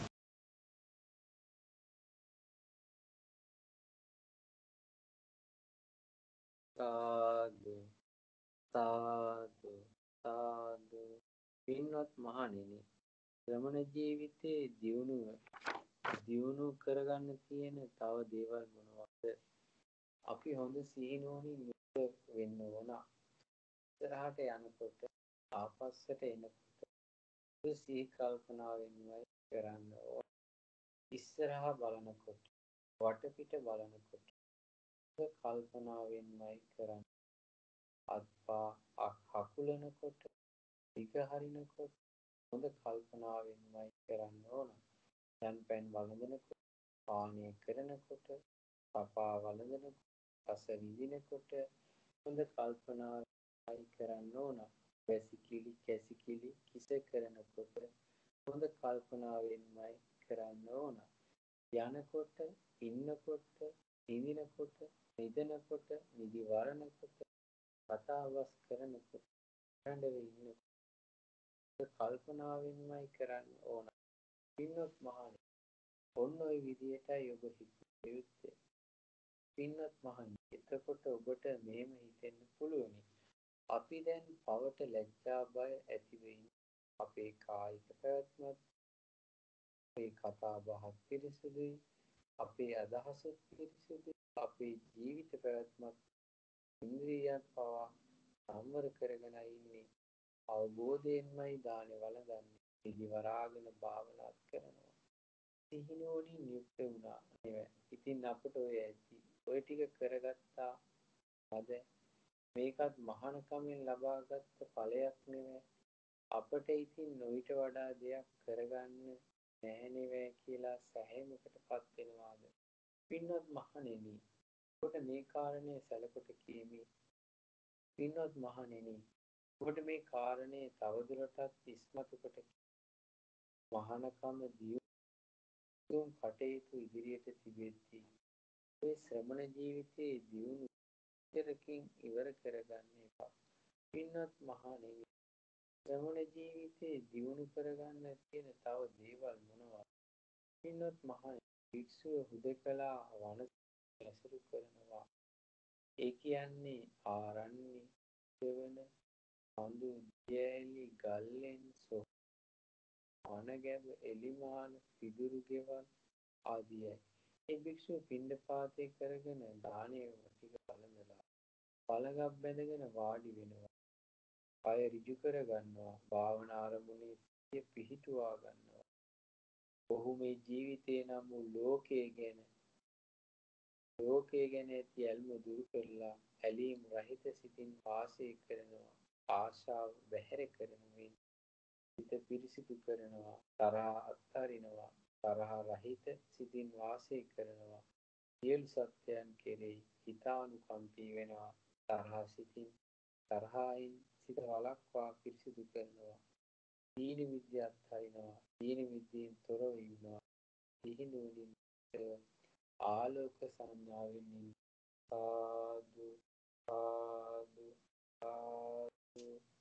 සාදු සාදු සාදු. පින්වත් මහණෙනි, ශ්‍රමණ ජීවිතයේ දියුණුව දියුණු කරගන්න තියෙන තව දේවල් මොනවද? අපි හොඳ සිහිනුවණින් යුක්ත වෙන්න ඕන. ඉස්සරහට යනකොට ආපස්සට එනකොට සිහි කල්පනාවෙන්මයි කරන්න ඕන. ඉස්සරහා බලනකොට වටපිට බලනකොට කල්පනාවෙන්මයි කරන්න. අත්පා හකුලනකොට දිග හරිනකොට හොඳ කල්පනාවෙන්මයි කරන්න ඕන. යන් පැන් වළඳනකොට, පානය කරනකොට, කපා වළඳනකොට, රස විඳිනකොට හොඳ කල්පනාවයි කරන්න ඕන. වැසිකිලි කැසිකිලි කිස කරනකොට හොඳ කල්පනාවෙන්මයි කරන්න ඕන. යනකොට, ඉන්නකොට, නිදිනකොට, නිදනකොට, නිදි වරනකොට, කතාබස් කරනකොට, රැඳව ඉන්නකොට කල්පනාවෙන්මයි කරන්න ඕන. පින්වත් මහණනි, ඔන්න ඔය විදියටයි ඔබ හිතේ යුත්තේ. පින්වත් මහණනි, එතකොට ඔබට මෙහෙම හිතෙන්න පුළුවනි. අපි දැන් පවට ලැජ්ජා බය ඇති වෙන්නේ. අපේ කායික පැවැත්මත්, අපේ කතා බහත් පිරිසුදුයි, අපේ අදහසත් පිරිසුදුයි, අපේ ජීවිත පැවැත්මත් ඉන්ද්‍රියයන් පවා සම්වර කරගෙන ඉන්නේ. අවබෝධයෙන්මයි දානෙ වළඳන්නේ. පිළිවරාගෙන භාවනාත් කරනවා. සිහිනුවණින් යුක්ත වුණා නෙවෙයි. ඉතින් අපට ඔය ඇති. ඔය ටික කරගත්තා. අද මේකත් මහානකමෙන් ලබාගත් ඵලයක් නෙවෙයි. අපට ඉතින් නොවිට වඩා දෙයක් කරගන්න නැහැ නෙවෙයි කියලා සැහැමකටපත් වෙනවාද? පින්වත් මහණෙනි, ඔබට මේ කාරණේ සැලකොට කියමි. පින්වත් මහණෙනි, ඔබට මේ කාරණේ තවදුරටත් ඉස්මතු කොට මහානකම දියුණු කටයුතු ඉදිරියට තිබෙද්දී මේ ශ්‍රමණ ජීවිතයේ දියුණු ඉතරකින් ඉවර කරගන්න එපා. පින්වත් මහණෙනි, ශ්‍රමණ ජීවිතයේ දියුණු කරගන්න තියෙන තව දේවල් මොනවද? පින්වත් මහණෙනි, භික්ෂුව හුදකලා වන ඇසුරු කරනවා. ඒ කියන්නේ ආරණ්‍ය සෙවන අඳු දියැලි ගල්ලෙන් සො අනගැබ එලිමාන පිදුරු ගෙවල් ආදියයි. ඒ භික්ෂුව පිණ්ඩපාතේ කරගෙන දානය ටික වළඳලා පළඟක් බැඳගෙන වාඩි වෙනවා. කය ඍජු කර ගන්නවා. භාවනා ආරමුණේ සිහිය පිහිටුවා ගන්නවා. ඔහු මේ ජීවිතේ නම් වූ ලෝකයේ ගැන ලෝකයේ ගැන ඇති ඇල්ම දුරු කරලා ඇලීම් රහිත සිතින් වාසය කරනවා. ආශාව බැහැර කරනුවෙන් සිත පිරිසිදු කරනවා. තරහ අත්හරිනවා. තරහ රහිත සිතින් වාසය කරනවා. සියලු සත්‍යයන් කෙරෙහි හිතානුකම්පී වෙනවා. තරහ සිතින් තරහයින් සිත වළක්වා පිරිසිදු කරනවා. දීන විද්‍ය අත්හරිනවා. දීන විද්‍යෙන් තොරව ඉන්නවා. සිහිනුවණින් ආලෝක සංඥාවෙන් සාදු සාදු සාදු